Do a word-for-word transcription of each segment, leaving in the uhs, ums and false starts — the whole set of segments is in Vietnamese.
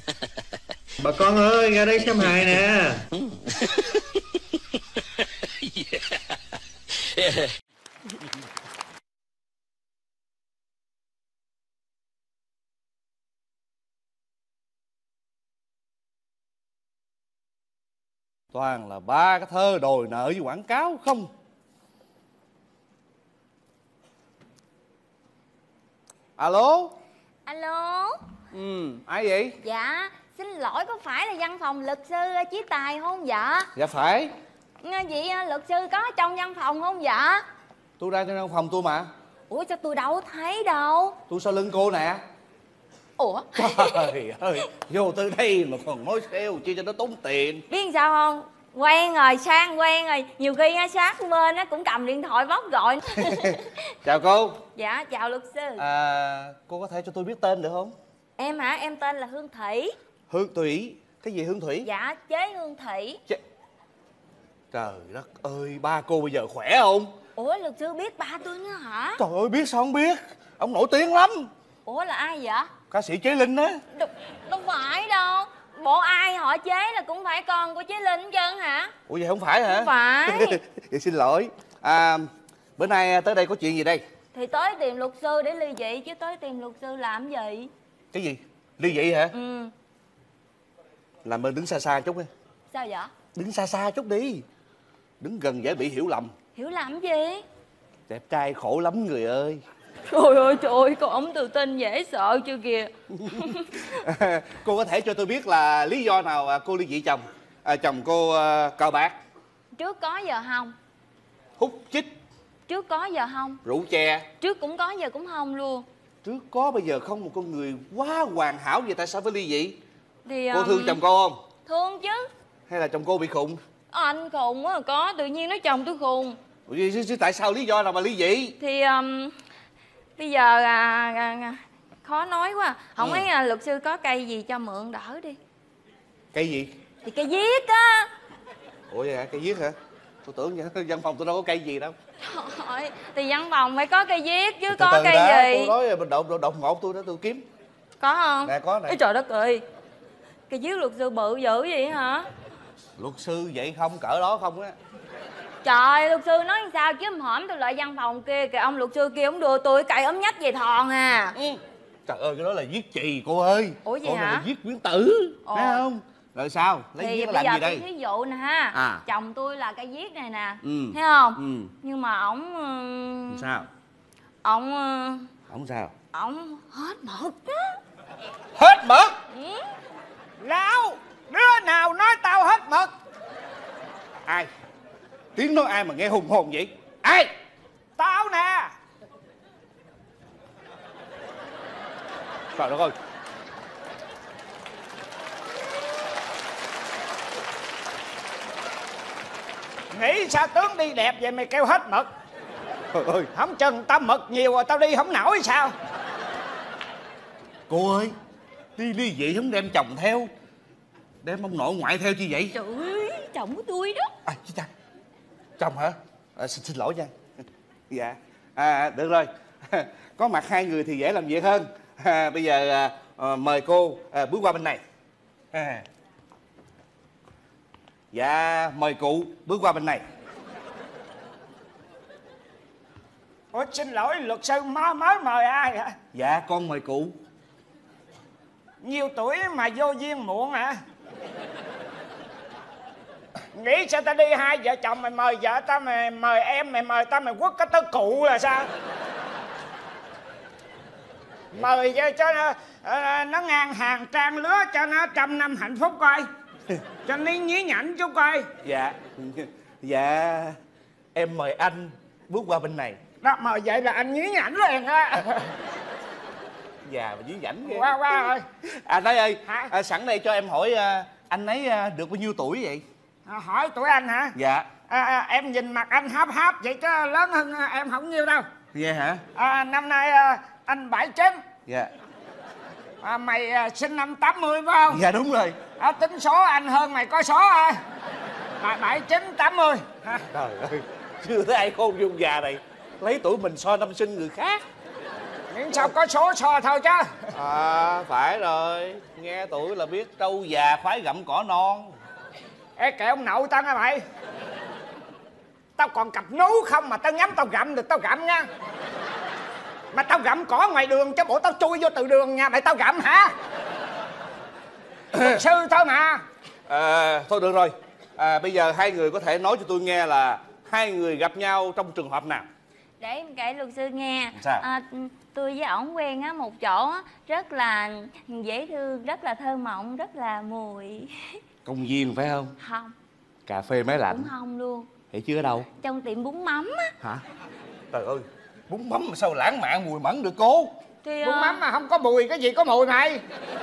Bà con ơi, ra đây xem hài nè. Toàn là ba cái thơ đòi nợ với quảng cáo không. Alo. Alo. Ừ, ai vậy? Dạ, xin lỗi, có phải là văn phòng luật sư Chí Tài không dạ? Dạ phải. Vậy luật sư có trong văn phòng không dạ? Tôi ra trong văn phòng tôi mà. Ủa sao tôi đâu thấy đâu? Tôi sau lưng cô nè. Ủa? Trời ơi, vô tới đây mà còn nói sale chi cho nó tốn tiền. Biết sao không? Quen rồi, sang quen rồi. Nhiều khi á, sát bên á cũng cầm điện thoại bóc gọi. Chào cô. Dạ, chào luật sư. À, cô có thể cho tôi biết tên được không? Em hả? Em tên là Hương Thủy. Hương Thủy? Cái gì Hương Thủy? Dạ, chế Hương Thủy. Ch... Trời đất ơi, ba cô bây giờ khỏe không? Ủa, luật sư biết ba tôi nữa hả? Trời ơi, biết sao không biết. Ông nổi tiếng lắm. Ủa, là ai vậy? Ca sĩ Chế Linh á. Đâu, đâu phải đâu. Bộ ai họ Chế là cũng phải con của Chế Linh hết trơn hả? Ủa vậy không phải hả? Không phải. Vậy xin lỗi. À, bữa nay tới đây có chuyện gì đây? Thì tới tìm luật sư để ly dị chứ tới tìm luật sư làm gì? Cái gì? Ly dị hả? Ừ. Làm ơn đứng xa xa chút đi. Sao vậy? Đứng xa xa chút đi. Đứng gần dễ bị hiểu lầm. Hiểu lầm gì? Đẹp trai khổ lắm người ơi. Trời ơi trời ơi, con ổng tự tin dễ sợ chưa kìa. Cô có thể cho tôi biết là lý do nào cô ly dị chồng? À, chồng cô uh, cờ bạc. Trước có giờ không. Hút chích. Trước có giờ không. Rượu chè. Trước cũng có giờ cũng không luôn. Trước có bây giờ không, một con người quá hoàn hảo vậy tại sao phải ly dị? Thì cô um... thương chồng cô không? Thương chứ. Hay là chồng cô bị khùng? Anh khùng á, có tự nhiên nói chồng tôi khùng. Ủa, tại sao lý do nào mà ly dị? Thì um, bây giờ à, à, khó nói quá. Không ừ. Mấy à, luật sư có cây gì cho mượn đỡ đi. Cây gì? Thì cây viết á. Ủa vậy hả? Cây viết hả? Tôi tưởng vậy, văn phòng tôi đâu có cây gì đâu. Trời, thì văn phòng phải có cây viết chứ. Từ có từ cây đã, gì? Cô nói mình động động ngột tôi đó, tôi kiếm. Có không? Nè có nè. Ê, trời đất ơi, cây viết luật sư bự dữ vậy hả? Luật sư vậy không, cỡ đó không á. Trời, luật sư nói sao chứ hổm tôi lại văn phòng kia kìa, ông luật sư kia ông đưa tôi cây ống nhách về thòn à. Ừ. Trời ơi, cái đó là viết chì cô ơi. Ủa vậy Còn hả? là viết quyển tử, thấy không? Rồi sao? Lấy thì viết bây làm giờ gì đây? Thí dụ nè ha, à. chồng tôi là cây viết này nè, ừ. thấy không? Ừ. Nhưng mà ổng... Sao? Ổng... Ổng sao? Ổng hết mực á. Hết mực? Ừ. Lão, đứa nào nói tao hết mực? Ai? Tiếng nói ai mà nghe hùng hồn vậy? Ai? Tao nè. Trời đất ơi. Nghĩ sao tướng đi đẹp vậy mày kêu hết mực? Trời ơi. Không chừng tao mực nhiều rồi tao đi không nổi sao? Cô ơi, đi ly dị không đem chồng theo, đem ông nội ngoại theo chi vậy? Trời ơi, chồng của tôi đó. À, chứ cha. Chồng hả? À, xin, xin lỗi nha. Dạ. À, được rồi. Có mặt hai người thì dễ làm việc hơn. À, bây giờ à, à, mời cô à, bước qua bên này. À. Dạ, mời cụ bước qua bên này. Ủa xin lỗi luật sư, mới mới mời ai hả? Dạ, con mời cụ. Nhiều tuổi mà vô duyên muộn hả? Nghĩ sao ta đi hai vợ chồng mày mời vợ tao, mày mời em, mày mời tao, mày quất cái tới cụ là sao? Mời cho, cho nó, uh, nó ngang hàng trang lứa cho nó trăm năm hạnh phúc coi. Cho nó nhí nhảnh chút coi. Dạ. Dạ, em mời anh bước qua bên này. Đó, mời vậy là anh nhí nhảnh liền á. Dạ, mà dưới rảnh ghê. Qua qua rồi. Anh ấy ơi, à, sẵn đây cho em hỏi à, anh ấy à, được bao nhiêu tuổi vậy? À, hỏi tuổi anh hả? Dạ. À, à, em nhìn mặt anh háp háp vậy chứ lớn hơn em không nhiêu đâu. Vậy hả? À, năm nay à, anh bảy chín. Dạ. À, mày à, sinh năm tám mươi phải không? Dạ đúng rồi. À, tính số anh hơn mày có số à. Bảy chín tám mươi. Trời ơi, chưa thấy ai khôn dung già này lấy tuổi mình so năm sinh người khác. Miễn sao có số so thôi chứ. À phải rồi, nghe tuổi là biết trâu già khoái gặm cỏ non. Ê kệ ông nội tao nghe mày. Tao còn cặp nú không mà tao nhắm tao gặm được tao gặm nha. Mà tao gặm cỏ ngoài đường chứ bộ tao chui vô từ đường nhà mày tao gặm hả? Luật sư thôi mà. À, thôi được rồi, à, bây giờ hai người có thể nói cho tôi nghe là hai người gặp nhau trong trường hợp nào? Để em kể luật sư nghe. Sao? À, tôi với ổng quen á một chỗ á, rất là dễ thương, rất là thơ mộng, rất là mùi. Công viên phải không? Không. Cà phê máy lạnh? Cũng không luôn. Vậy chứ ở đâu? Trong tiệm bún mắm á. Hả? Trời ơi, bún mắm mà sao lãng mạn mùi mẫn được cô? Thì Bún uh... mắm mà không có mùi cái gì có mùi mày.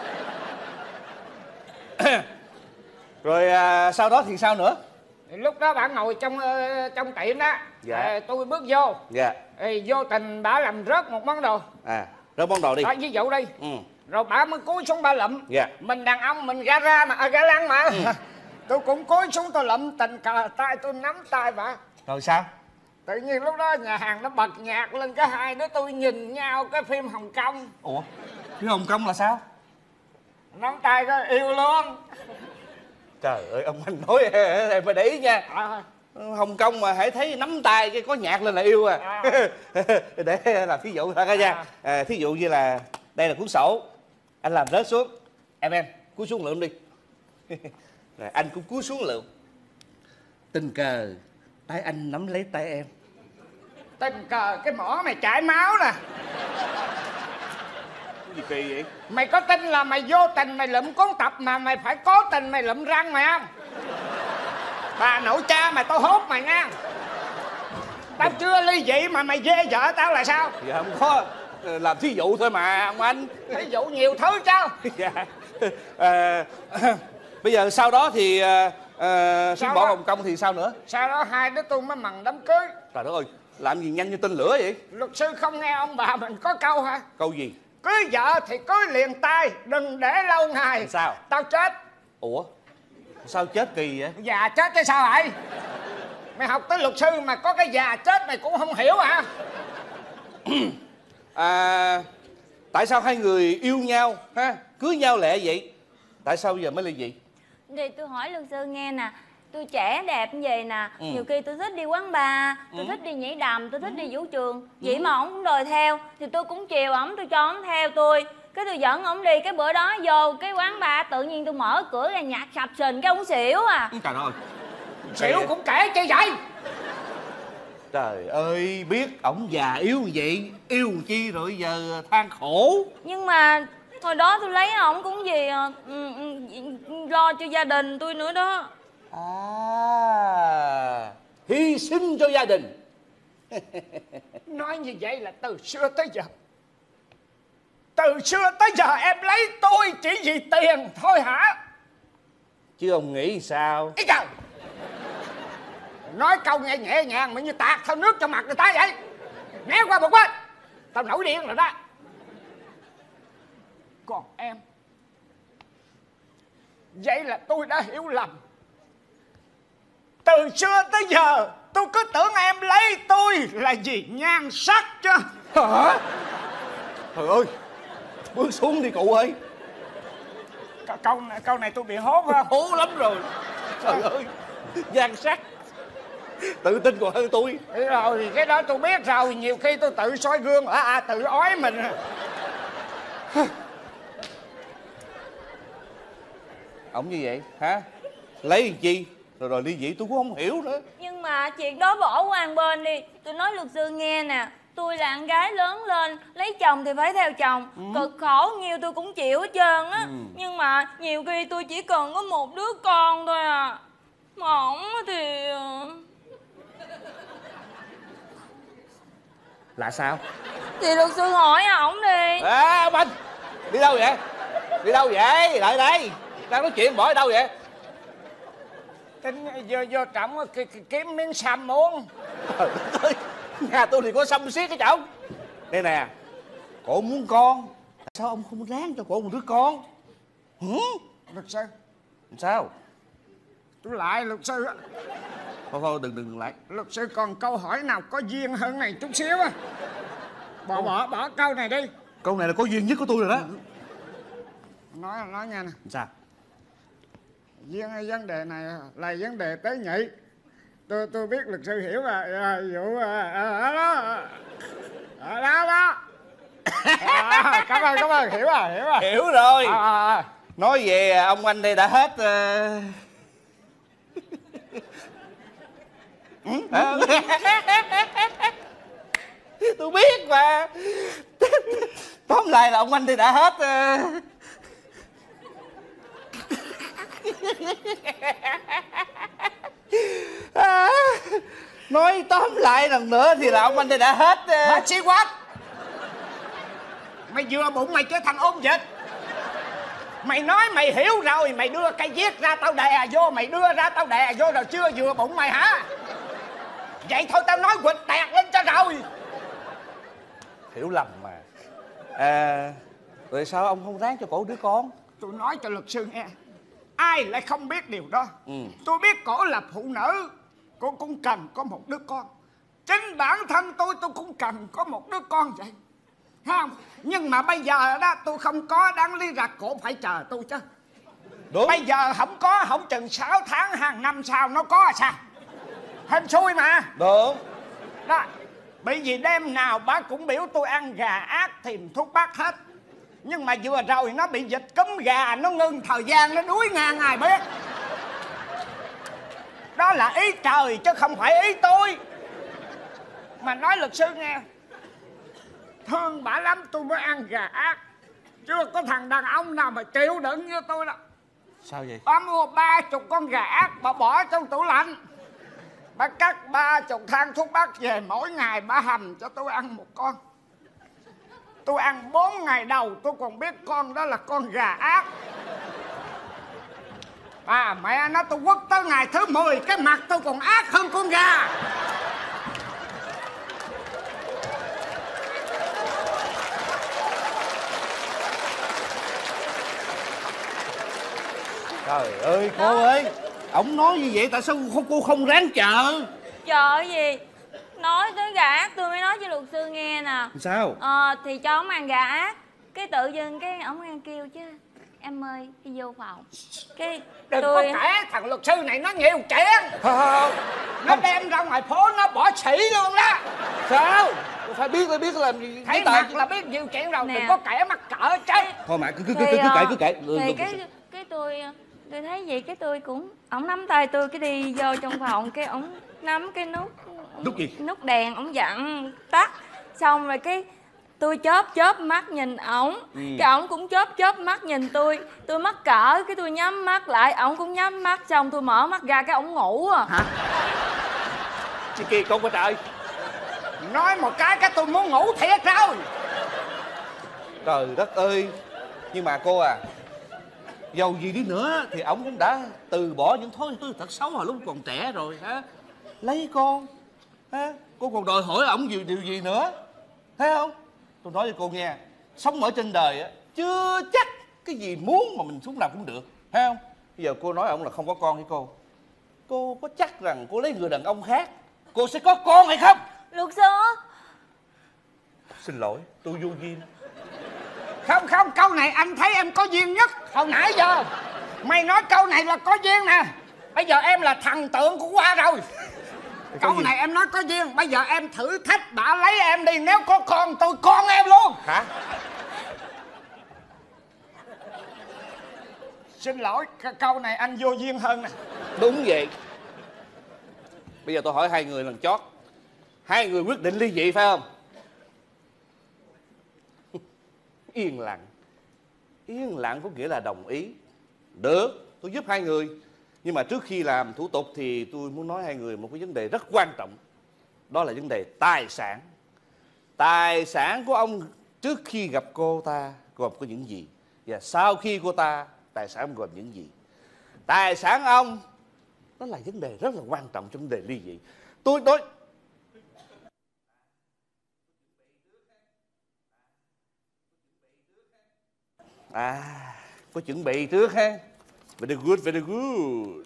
Rồi à, sau đó thì sao nữa? Lúc đó bạn ngồi trong uh, trong tiệm đó. Dạ. À, tôi bước vô. Dạ. Ê, vô tình bả làm rớt một món đồ. À, rớt món đồ đi. Đó, ví dụ đi. Ừ. Rồi bả mới cúi xuống bả lụm. Dạ. Mình đàn ông mình ga ra mà à, ga lăng mà. Ừ. Tôi cũng cúi xuống tôi lụm, tình cờ tay tôi nắm tay bả. Rồi sao? Tự nhiên lúc đó nhà hàng nó bật nhạc lên, cái hai đứa tôi nhìn nhau cái phim Hồng Kông. Ủa? Phim Hồng Kông là sao? Nắm tay có yêu luôn. Trời ơi, ông anh nói em phải để ý nha. À, Hồng Kông mà hãy thấy nắm tay cái có nhạc lên là yêu à. À. Để làm thí dụ thôi nha. À, thí dụ như là đây là cuốn sổ, anh làm rớt xuống, em em cúi xuống lượm đi. Rồi anh cũng cúi xuống lượm. Tình cờ tay anh nắm lấy tay em. tình cờ cái mỏ mày chảy máu nè. Cái gì kỳ vậy? Mày có tin là mày vô tình mày lụm cuốn tập mà mày phải cố tình mày lụm răng mày không? Bà nội cha mày tao hốt mày nha. Tao chưa ly dị mà mày dê vợ tao là sao? Dạ không có, làm thí dụ thôi mà ông anh. Ví dụ nhiều thứ chứ. Dạ. À, bây giờ sau đó thì à, à, xuyên Sao bỏ đó? Hồng Kông thì sao nữa? Sau đó hai đứa tôi mới mần đám cưới. Trời đất ơi, làm gì nhanh như tên lửa vậy? Luật sư không nghe ông bà mình có câu hả? Câu gì? Cưới vợ thì cưới liền tay, đừng để lâu ngày. Sao? Tao chết. Ủa? Sao chết kỳ vậy? Già chết chứ sao vậy? Mày học tới luật sư mà có cái già chết mày cũng không hiểu hả? À, tại sao hai người yêu nhau ha, cưới nhau lẹ vậy? Tại sao bây giờ mới ly dị? Thì tôi hỏi luật sư nghe nè. Tôi trẻ đẹp như vậy nè. Ừ. Nhiều khi tôi thích đi quán bar, tôi Ừ. thích đi nhảy đầm, tôi thích Ừ. đi vũ trường. Vậy mà ổng cũng đòi theo. Thì tôi cũng chiều ổng, tôi cho ổng theo tôi. Cái tôi dẫn ổng đi, cái bữa đó vô cái quán bar tự nhiên tôi mở cửa ra nhạc sập sình cái ổng xỉu à. Trời ơi. Xỉu cũng kể chi vậy? Trời ơi, biết ổng già yếu như vậy, yêu chi rồi giờ than khổ. Nhưng mà hồi đó tôi lấy ổng cũng gì à, ừ, ừ, lo cho gia đình tôi nữa đó. À, hy sinh cho gia đình. Nói như vậy là từ xưa tới giờ. Từ xưa tới giờ em lấy tôi chỉ vì tiền thôi hả? Chứ ông nghĩ sao? Ý trời. Nói câu nghe nhẹ nhàng mà như tạt thao nước cho mặt người ta vậy. Né qua một bên. Tao nổi điên rồi đó. Còn em, vậy là tôi đã hiểu lầm. Từ xưa tới giờ tôi cứ tưởng em lấy tôi là vì nhan sắc chứ. Hả? Trời ơi, bước xuống đi cụ ơi. Câu, câu, này, câu này tôi bị hốt không? Hố lắm rồi. Trời ơi, nhan sắc tự tin còn hơn tôi. Thế rồi thì cái đó tôi biết rồi. Nhiều khi tôi tự soi gương à, à tự ói mình. Ổng như vậy hả? Lấy làm chi rồi rồi ly dị tôi cũng không hiểu nữa. Nhưng mà chuyện đó bỏ qua một bên đi. Tôi nói luật sư nghe nè. Tôi là con gái lớn lên, lấy chồng thì phải theo chồng. Ừ. Cực khổ nhiều tôi cũng chịu hết trơn á. Ừ. Nhưng mà nhiều khi tôi chỉ cần có một đứa con thôi à. Mà ổng thì... Là sao? Thì luật sư hỏi ổng đi. À ông anh, đi đâu vậy? Đi đâu vậy? Lại đây. Đang nói chuyện bỏ đi đâu vậy? Tính vô vô trọng kiếm miếng xăm muốn. Trời đất ơi, nhà tôi thì có xăm xiết cái chồng. Đây nè, cổ muốn con, sao ông không ráng cho cổ một đứa con? Hử? Luật sư. Sao? Tôi lại luật sư á. Thôi thôi đừng đừng lại. Luật sư còn câu hỏi nào có duyên hơn này chút xíu á. Bỏ bỏ bỏ câu này đi. Câu này là có duyên nhất của tôi rồi đó. Nói nói nghe nè. Sao? Vấn vấn đề này là vấn đề tế nhị. Tôi tôi biết luật sư hiểu à, à vụ à, à, đó à, đó đó. À, cảm ơn cảm ơn hiểu à hiểu à. Hiểu rồi. À, à, à. Nói về ông anh đây đã hết uh... à. Tôi biết mà. Tóm lại là ông anh đây đã hết uh... à, nói tóm lại lần nữa thì là ông anh đây đã hết uh... Hết xí quát. Mày vừa bụng mày trở thành ôn dịch. Mày nói mày hiểu rồi, mày đưa cây viết ra tao đè vô, mày đưa ra tao đè vô rồi chưa vừa bụng mày hả? Vậy thôi tao nói quỵt tẹt lên cho rồi. Hiểu lầm mà. À, rồi sao ông không ráng cho cổ đứa con? Tôi nói cho luật sư nghe, ai lại không biết điều đó. Ừ. Tôi biết cổ là phụ nữ, cô cũng cần có một đứa con. Chính bản thân tôi tôi cũng cần có một đứa con vậy, không? Nhưng mà bây giờ đó tôi không có, đáng lý ra cổ phải chờ tôi chứ. Đúng. Bây giờ không có, không chừng sáu tháng hàng năm sau nó có sao? Hên xui mà. Đúng. Đó, bởi vì đêm nào bác cũng biểu tôi ăn gà ác tìm thuốc bắc hết. Nhưng mà vừa rồi nó bị dịch cúm gà, nó ngưng thời gian, nó đuối ngang ai biết. Đó là ý trời chứ không phải ý tôi. Mà nói luật sư nghe, thương bả lắm tôi mới ăn gà ác. Chưa có thằng đàn ông nào mà chịu đựng như tôi đâu. Sao vậy? Bà mua ba chục con gà ác, bà bỏ trong tủ lạnh. Bà cắt ba chục thang thuốc bắc về, mỗi ngày bà hầm cho tôi ăn một con. Tôi ăn bốn ngày đầu tôi còn biết con đó là con gà ác. À mẹ nó, tôi quất tới ngày thứ mười cái mặt tôi còn ác hơn con gà. Trời ơi cô ơi, ổng nói như vậy tại sao không, cô không ráng chờ? Trời gì? Nói tới gà ác tôi mới nói cho luật sư nghe nè. Sao? Ờ thì cho ông ăn gà ác, cái tự dưng cái ổng ăn kêu chứ em ơi đi vô phòng. Cái đừng tôi... có kể thằng luật sư này nó nhiều chuyện. Không, không, nó đem ra ngoài phố nó bỏ xỉ luôn đó. Sao? Tôi phải biết, tôi biết làm gì. Thấy mặt là biết nhiều chuyện rồi. Nè. Đừng có kể mắc cỡ chứ. Thôi mà cứ cứ cứ cứ kể cứ kể. Thì cái cái tôi tôi thấy vậy cái tôi cũng, ổng nắm tay tôi cái đi vô trong phòng, cái ổng nắm cái nút nút gì? Nút đèn ổng dặn tắt, xong rồi cái tôi chớp chớp mắt nhìn ổng. Ừ. Cái ổng cũng chớp chớp mắt nhìn tôi. Tôi mắc cỡ cái tôi nhắm mắt lại, ổng cũng nhắm mắt, xong tôi mở mắt ra cái ổng ngủ à. Hả? Chị kia con có trời. Nói một cái cái tôi muốn ngủ thiệt rồi. Trời đất ơi. Nhưng mà cô à, dầu gì đi nữa thì ổng cũng đã từ bỏ những thói tôi thật xấu hồi lúc còn trẻ rồi hả? Lấy con hả? Cô còn đòi hỏi ổng điều, điều gì nữa, thấy không? Tôi nói cho cô nghe, sống ở trên đời á chưa chắc cái gì muốn mà mình lúc nào cũng được, thấy không? Bây giờ cô nói ổng là không có con với cô, cô có chắc rằng cô lấy người đàn ông khác cô sẽ có con hay không? Luật sư, xin lỗi tôi vô duyên. Không không, câu này anh thấy em có duyên nhất hồi nãy giờ. Mày nói câu này là có duyên nè. Bây giờ em là thần tượng của Hoa rồi. Câu này em nói có duyên. Bây giờ em thử thách bả lấy em đi. Nếu có con tôi con em luôn. Hả? Xin lỗi, câu này anh vô duyên hơn nè. Đúng vậy. Bây giờ tôi hỏi hai người lần chót, hai người quyết định ly dị phải không? Yên lặng. Yên lặng có nghĩa là đồng ý. Được, tôi giúp hai người. Nhưng mà trước khi làm thủ tục thì tôi muốn nói hai người một cái vấn đề rất quan trọng. Đó là vấn đề tài sản. Tài sản của ông trước khi gặp cô ta gồm có những gì? Và sau khi cô ta, tài sản gồm những gì? Tài sản ông, đó là vấn đề rất là quan trọng trong vấn đề ly dị. Tôi nói à, có chuẩn bị trước ha. Very good, very good.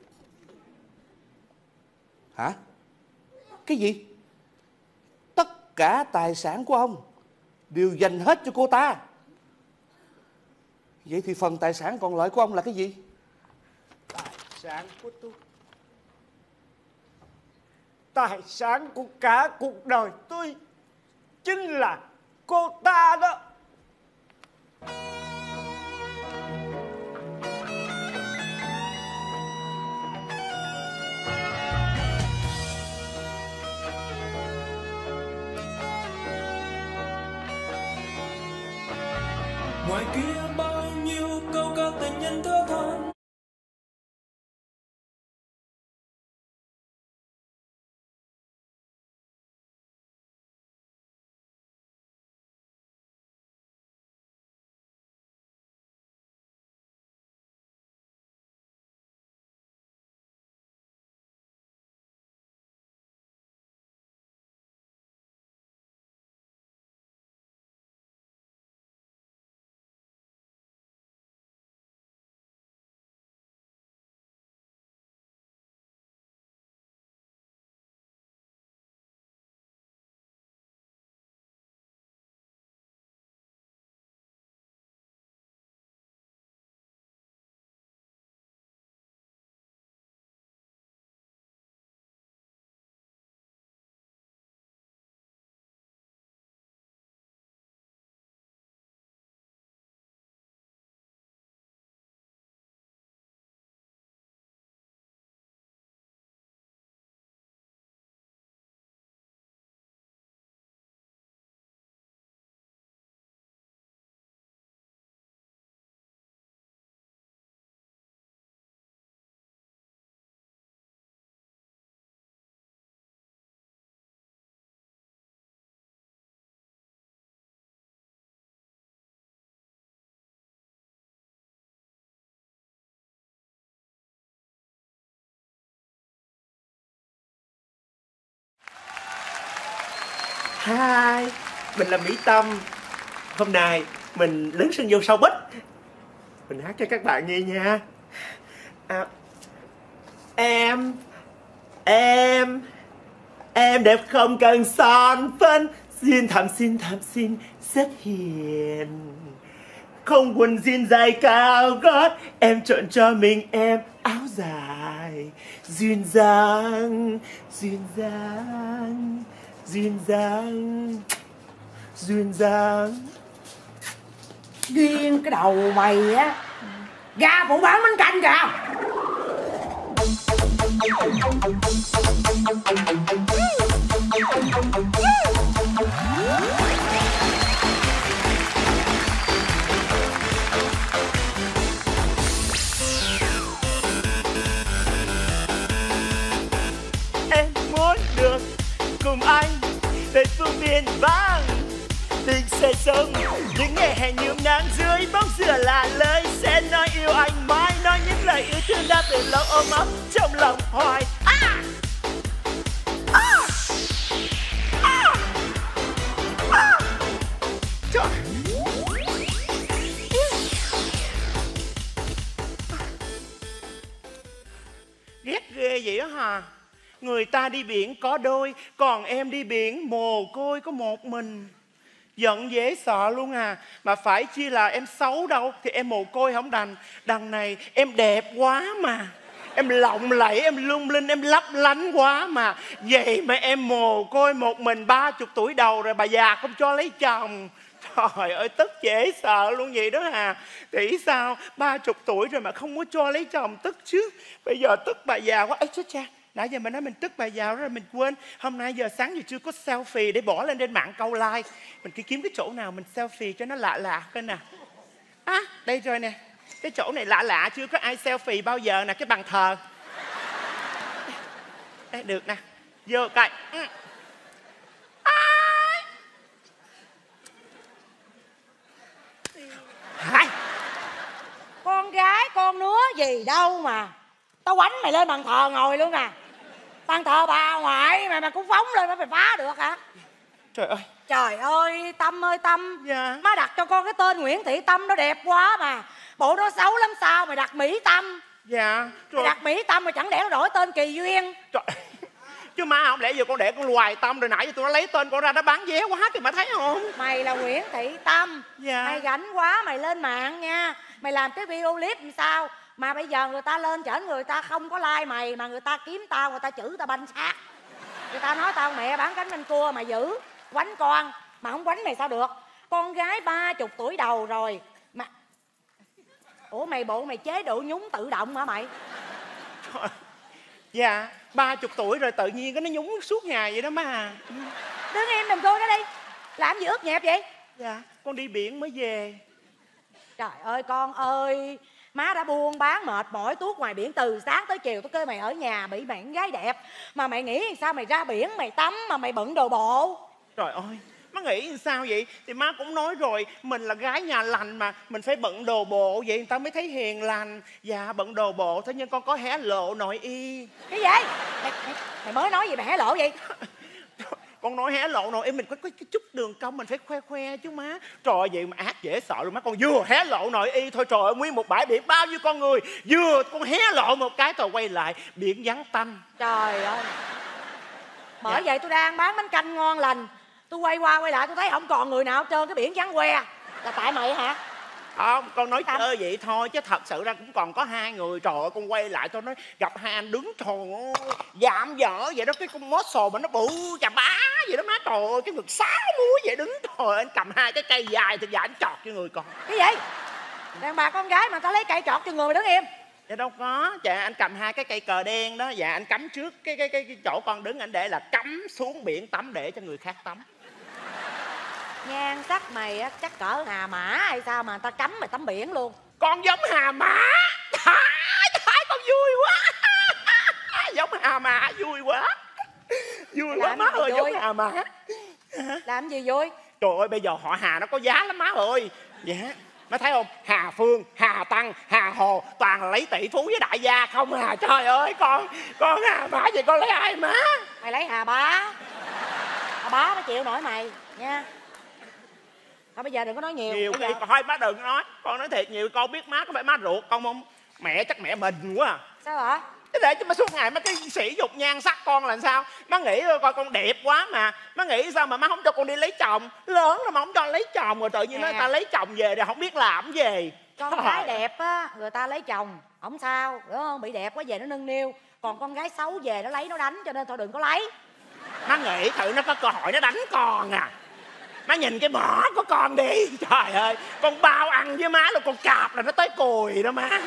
Hả? Cái gì? Tất cả tài sản của ông đều dành hết cho cô ta? Vậy thì phần tài sản còn lại của ông là cái gì? Tài sản của tôi, tài sản của cả cuộc đời tôi chính là cô ta đó. Ngoài kia bao nhiêu câu ca tình nhân thơ than. Hi, mình là Mỹ Tâm. Hôm nay mình đứng sân vô sau bích. Mình hát cho các bạn nghe nha. À, em Em Em đẹp không cần son phấn, xinh thẳm xinh thẳm xinh rất hiền. Không quần jean dài cao gót, em chọn cho mình em áo dài. Duyên dáng, duyên dáng, duyên dáng, duyên dáng. Duyên cái đầu mày á, ra phụ bán bánh canh kìa. Em muốn được cùng anh về phương miền vang, tình sẽ sống những ngày hè nhuộm nắng dưới bóng dừa là lời sẽ nói yêu anh mãi, nói những lời yêu thương đã từ lâu ôm ấp trong lòng hoài. À! À! À! À! Trời. Ghét ghê vậy đó hả? Người ta đi biển có đôi, còn em đi biển mồ côi có một mình. Giận dễ sợ luôn à. Mà phải chi là em xấu đâu thì em mồ côi không đành. Đằng này em đẹp quá mà, em lộng lẫy, em lung linh, em lấp lánh quá mà. Vậy mà em mồ côi một mình, ba chục tuổi đầu rồi bà già không cho lấy chồng. Trời ơi tức dễ sợ luôn vậy đó à. Nghĩ sao ba chục tuổi rồi mà không có cho lấy chồng, tức chứ. Bây giờ tức bà già quá. Ê chết cha, nãy giờ mình nói mình tức bà già rồi mình quên. Hôm nay giờ sáng giờ chưa có selfie để bỏ lên trên mạng câu like. Mình cứ kiếm cái chỗ nào mình selfie cho nó lạ lạ coi nè. À đây rồi nè. Cái chỗ này lạ lạ chưa có ai selfie bao giờ nè. Cái bàn thờ. Đây được nè. Vô coi. Ừ. Hai. Con gái con nữa gì đâu mà tao quánh mày lên bàn thờ ngồi luôn à. Bàn thờ bà ngoại mà mày cũng phóng lên mới mày phá được hả? Trời ơi. Trời ơi Tâm ơi Tâm. Dạ. Má đặt cho con cái tên Nguyễn Thị Tâm nó đẹp quá mà. Bộ nó xấu lắm sao mày đặt Mỹ Tâm? Dạ. Mày đặt Mỹ Tâm mà chẳng lẽ nó đổi tên Kỳ Duyên? Trời. Chứ má không lẽ giờ con để con Hoài Tâm rồi nãy giờ tụi nó lấy tên con ra nó bán vé quá thì má thấy không? Mày là Nguyễn Thị Tâm. Dạ. Mày rảnh quá mày lên mạng nha. Mày làm cái video clip làm sao mà bây giờ người ta lên chở người ta không có like mày, mà người ta kiếm tao, người ta chửi tao banh xác. Người ta nói tao mẹ bán cánh banh cua mà giữ quánh con, mà không quánh mày sao được. Con gái ba chục tuổi đầu rồi mà. Ủa mày bộ mày chế độ nhúng tự động hả mày? Dạ, ba chục tuổi rồi tự nhiên cái nó nhúng suốt ngày vậy đó má à. Đứng im đừng coi nó đi. Làm gì ướt nhẹp vậy? Dạ, con đi biển mới về. Trời ơi con ơi, má đã buôn bán mệt mỏi tuốt ngoài biển từ sáng tới chiều. Tôi kêu mày ở nhà bị bạn gái đẹp mà mày nghĩ sao mày ra biển mày tắm mà mày bận đồ bộ. Trời ơi, má nghĩ sao vậy? Thì má cũng nói rồi, mình là gái nhà lành mà, mình phải bận đồ bộ vậy người ta mới thấy hiền lành. Dạ, bận đồ bộ, thế nhưng con có hé lộ nội y. Cái gì? Mày, mày, mày mới nói gì mày hé lộ vậy? Con nói hé lộ nội y mình có cái chút đường cong mình phải khoe khoe chứ má. Trời ơi, vậy mà ác dễ sợ luôn má. Con vừa hé lộ nội y thôi, trời ơi, nguyên một bãi biển bao nhiêu con người, vừa con hé lộ một cái rồi quay lại biển vắng tanh. Trời ơi. Bởi Dạ. vậy tôi đang bán bánh canh ngon lành, tôi quay qua quay lại tôi thấy không còn người nào hết trơn, cái biển vắng que. Là tại mày hả? Không, con nói Tâm. chơi vậy thôi chứ thật sự ra cũng còn có hai người. Trời ơi, con quay lại tôi nói gặp hai anh đứng trời ơi dạm dở vậy đó, cái con mốt sồ mà nó bự chà bá vậy đó má. Trời ơi, cái ngực sáu múi vậy đứng, trời ơi, anh cầm hai cái cây dài thì dạ anh chọt cho người con. Cái gì? Đàn bà con gái mà tao lấy cây chọt cho người, đứng im. Dạ đâu có, dạ anh cầm hai cái cây cờ đen đó, dạ anh cắm trước cái cái cái, cái chỗ con đứng, anh để là cắm xuống biển tắm để cho người khác tắm. Nhan sắc mày á chắc cỡ Hà Mã hay sao mà ta cấm mày tắm biển luôn. Con giống Hà Mã. Thái, thái con vui quá. Giống Hà Mã vui quá. Vui quá Làm má gì ơi, vui? giống Hà Mã. Làm gì vui? Trời ơi, bây giờ họ Hà nó có giá lắm má ơi. Dạ, má thấy không? Hà Phương, Hà Tăng, Hà Hồ toàn là lấy tỷ phú với đại gia không à. Trời ơi, con con Hà Mã vậy con lấy ai má? Mày lấy Hà Bá. Hà Bá nó chịu nổi mày nha. Thôi bây giờ đừng có nói nhiều. Nhiều Bây cái giờ... thôi má đừng nói. Con nói thiệt nhiều con biết má có phải má ruột con không? Mẹ chắc mẹ mình quá à. Sao hả? Thế để cho má suốt ngày má cái sỉ dục nhan sắc con là sao? Má nghĩ coi con đẹp quá mà. Má nghĩ sao mà má không cho con đi lấy chồng. Lớn rồi mà không cho lấy chồng rồi tự nhiên Nè. người ta lấy chồng về rồi không biết làm gì. Con gái đẹp á, người ta lấy chồng không sao, đúng không? Bị đẹp quá về nó nâng niu. Còn con gái xấu về nó lấy nó đánh, cho nên thôi đừng có lấy. Má nghĩ thử nó có cơ hội nó đánh con à. Má nhìn cái mỏ của con đi. Trời ơi, con bao ăn với má là con cạp là nó tới cùi đó má.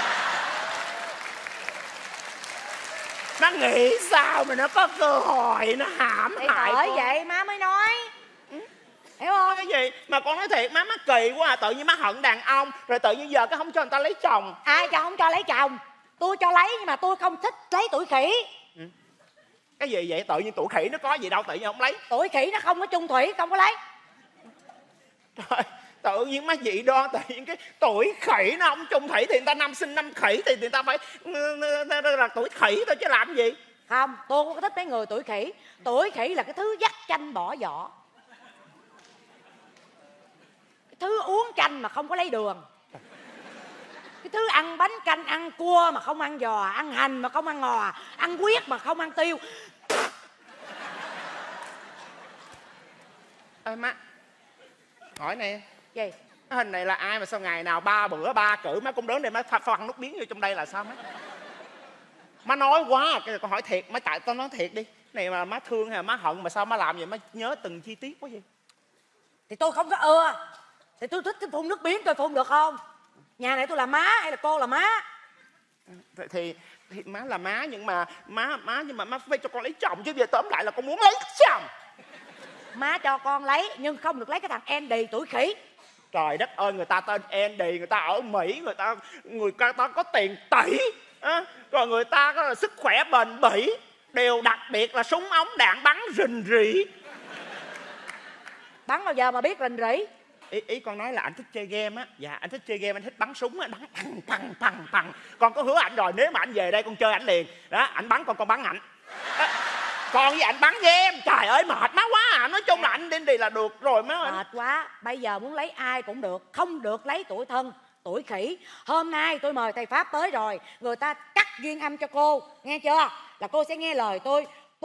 Má nghĩ sao mà nó có cơ hội nó hãm Thì hại bởi con. vậy má mới nói. Hiểu không? Cái gì mà con nói thiệt má, má kỳ quá à. Tự nhiên má hận đàn ông rồi tự nhiên giờ cái không cho người ta lấy chồng. Ai cho không cho lấy chồng? Tôi cho lấy nhưng mà tôi không thích lấy tuổi khỉ. Cái gì vậy? Tự nhiên tuổi khỉ nó có gì đâu tự nhiên không lấy. Tuổi khỉ nó không có chung thủy, không có lấy. Trời, tự nhiên má dị đoan, tự nhiên cái tuổi khỉ nó không chung thủy thì người ta năm sinh năm khỉ thì người ta phải là tuổi khỉ thôi chứ làm gì. Không, tôi không có thích mấy người tuổi khỉ. Tuổi khỉ là cái thứ dắt chanh bỏ vỏ, cái thứ uống chanh mà không có lấy đường, cái thứ ăn bánh canh, ăn cua mà không ăn giò, ăn hành mà không ăn ngò, ăn huyết mà không ăn tiêu. Ê má, hỏi nè, Gì? cái hình này là ai mà sao ngày nào ba bữa ba cử má cũng đến đây má phân nút biến vô trong đây là sao má? Má nói quá, cái con hỏi thiệt, má tại tao nói thiệt đi. Này mà má thương hay là má hận mà sao má làm vậy, má nhớ từng chi tiết quá vậy? Thì tôi không có ưa. Thì tôi thích cái phun nước biến, tôi phun được không? Nhà này tôi là má hay là cô là má? Thì, thì, thì má là má nhưng mà má má nhưng mà má phải cho con lấy chồng chứ. Về tóm lại là con muốn lấy chồng. Má cho con lấy nhưng không được lấy cái thằng Andy tuổi khỉ. Trời đất ơi, người ta tên Andy, người ta ở Mỹ, người ta người ta có tiền tỷ à, rồi người ta có là sức khỏe bền bỉ, điều đặc biệt là súng ống đạn bắn rình rỉ. Bắn bao giờ mà biết rình rỉ? Ý, ý con nói là anh thích chơi game á. Dạ anh thích chơi game, anh thích bắn súng á, bắn pằng pằng pằng pằng. Con có hứa anh rồi, nếu mà anh về đây con chơi anh liền đó, anh bắn con con bắn ảnh đó. Còn với anh bắn game, trời ơi mệt má quá à. Nói chung là anh đi đi là được rồi má ơi. Mệt quá. Bây giờ muốn lấy ai cũng được, không được lấy tuổi thân, tuổi khỉ. Hôm nay tôi mời thầy Pháp tới rồi, người ta cắt duyên âm cho cô, nghe chưa? Là cô sẽ nghe lời tôi.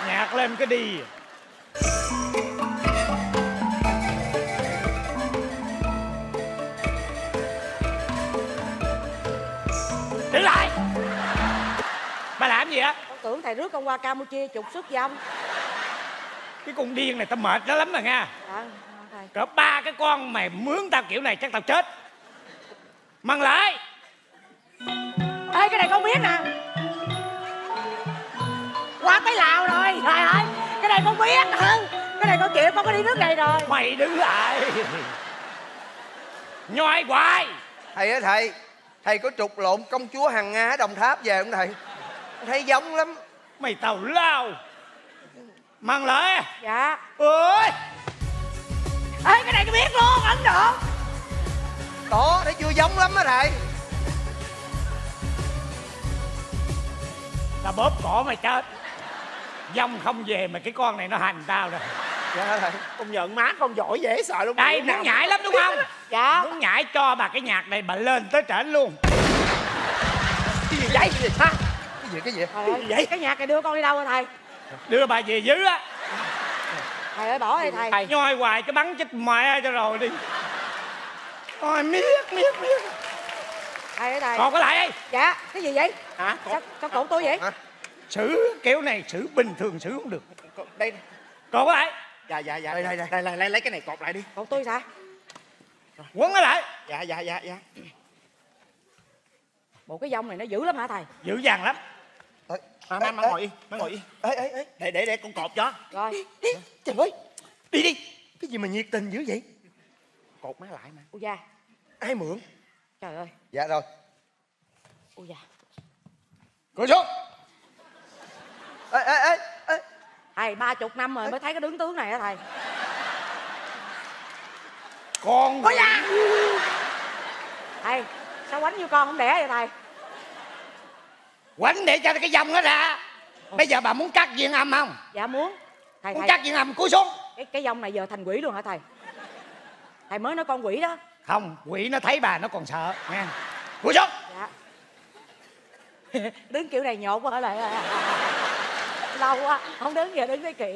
Nhạc lên cái đi. Đứng lại. Bà làm gì á? Con tưởng thầy rước con qua Campuchia trục xuất vong. Cái con điên này tao mệt nó lắm rồi nha. Dạ thầy. Cỡ ba cái con mày mướn tao kiểu này chắc tao chết. Mang lại. Ê cái này con biết nè. Qua tới Lào rồi. Trời ơi, cái này con biết. Ừ. Cái này con chịu, con có đi nước này rồi. Mày đứng lại. Nhoi hoài. Thầy ơi thầy, thầy có trục lộn công chúa Hằng Nga ở Đồng Tháp về không thầy? Thấy giống lắm. Mày tào lao. Mang lại. Dạ. Ơi. Ê cái này con biết luôn, Ấn Độ. Đó, thấy chưa giống lắm á thầy. Tao bóp cổ mày chết. Dông không về mà cái con này nó hành tao rồi. Dạ thầy. Công nhận má con giỏi dễ sợ luôn. Đây muốn nhảy lắm đúng không? Dạ. Muốn nhảy cho bà cái nhạc này bà lên tới trển luôn. Cái gì vậy? Cái gì? Hả? Cái gì cái gì? Trời ơi, vậy cái nhạc này đưa con đi đâu rồi thầy? Đưa bà về dưới á. Thầy ơi bỏ đi thầy. Nhoi hoài cái bắn chết mẹ cho rồi đi. Ôi miết miết miết. Thầy ơi thầy. Còn có lại đi. Dạ, cái gì vậy? Hả? Sao, sao cột tôi vậy? Hả? Xử kiểu này xử bình thường xử không được. Đây. Còn có lại. Dạ dạ dạ. Đây, đây, đây. Đây, lấy, lấy cái này cột lại đi. Cột tôi sao? Quấn nó lại. Dạ dạ dạ dạ. Bộ cái dông này nó dữ lắm hả thầy? Dữ dằn lắm. Má má má ngồi yên, má ngồi yên. Ê ê ê. Để để để con cột cho. Rồi. Trời ơi. Đi đi. Cái gì mà nhiệt tình dữ vậy? Cột má lại mà. Ui da. Ai mượn? Trời ơi. Dạ rồi. Ui da. Ngồi xuống. Ê ê ê ê. Thầy ba chục năm rồi mới thấy cái đứng tướng này hả thầy? Con. Ôi da. Thầy, sao quánh như con không đẻ vậy thầy? Quánh để cho cái dòng nó ra. Bây giờ bà muốn cắt viên âm không? Dạ muốn. Thầy Muốn thầy. cắt viên âm cúi xuống. Cái cái dông này giờ thành quỷ luôn hả thầy? Thầy mới nói con quỷ đó. Không, quỷ nó thấy bà nó còn sợ nha. Cúi xuống. Dạ. Đứng kiểu này nhột quá lại. Lâu quá, không đứng giờ đứng thấy kỳ.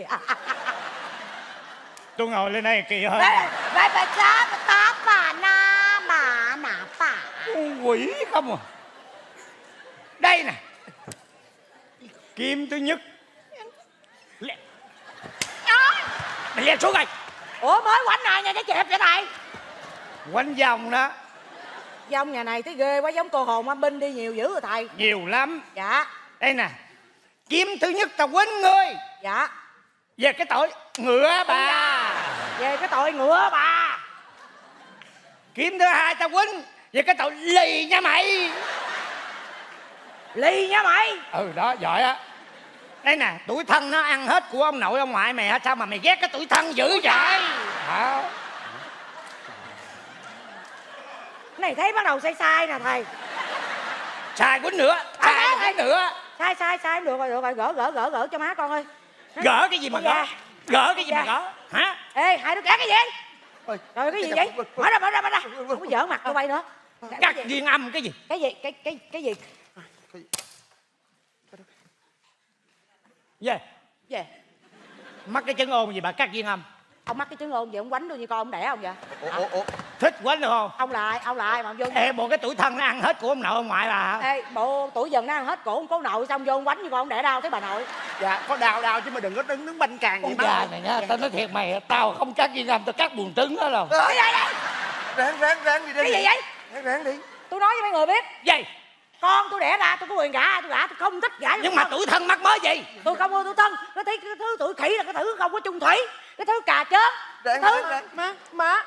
Tôi ngồi lên đây kỳ hơn. Vậy bà cha bà tá bà na bà nà bà. Con quỷ không à. Đây nè. Kim thứ nhất. Lẹ. Mày leo xuống rồi. Ủa mới quánh này nha, cái chẹp vậy thầy. Quánh vòng đó. Dông nhà này thấy ghê quá, giống cô hồn ma binh đi nhiều dữ rồi thầy. Nhiều lắm. Dạ. Đây nè. Kiếm thứ nhất tao quánh ngươi. Dạ. Về cái tội ngựa bà. Về cái tội ngựa bà. Kiếm thứ hai tao quánh. Về cái tội lì nha mày. Lì nha mày. Ừ đó giỏi á. Đây nè, tuổi thân nó ăn hết của ông nội ông ngoại mày hả? Sao mà mày ghét cái tuổi thân dữ vậy? Hả? Cái này thấy bắt đầu sai sai nè thầy. Sai quýnh nữa. Sai À, quýnh nữa. Sai sai sai được rồi được rồi, gỡ gỡ gỡ gỡ cho má con ơi. Gỡ cái gì mà gỡ? Gỡ cái gì mà gỡ? Hả? Ê hai đứa cắt cái gì? Trời cái gì vậy? Mở ra mở ra mở ra. Không có giỡn mặt tụi bay nữa. Cắt viên âm cái gì? Cái gì? Cái cái cái gì? Về. Về. Mắc cái chân ôn gì bà cắt viên âm? Ông mắc cái chứng ôn vậy ông quánh tôi như con ông đẻ không vậy? Ủa ủa ủa. Thích quánh được không? Ông lại, ông lại mà ông vô. Ê, bộ cái tuổi thân nó ăn hết của ông nội ông ngoại bà hả? Ê, bộ tuổi dần nó ăn hết cổ ông cố nội xong vô ông quánh như con ông đẻ đau thấy bà nội. Dạ có đau đau chứ mà đừng có đứng đứng banh càng Con vậy già má. này nha, tao nói thiệt mày, tao không cắt viên âm, tao cắt buồng trứng đó rồi. Cái gì vậy? Ráng ráng ráng đi đi. Cái gì vậy? Ráng ráng đi. Tôi nói với mấy người biết, Gì? con tôi đẻ ra tôi có quyền gả, tôi gả tôi không thích gả. Nhưng mà tuổi thân mắc mới gì? tôi không ưa tôi thân, nó thấy cái thứ tuổi khỉ là cái thứ không có chung thủy, cái thứ cà chớn, cái Ráng thứ ráng ráng. Má má.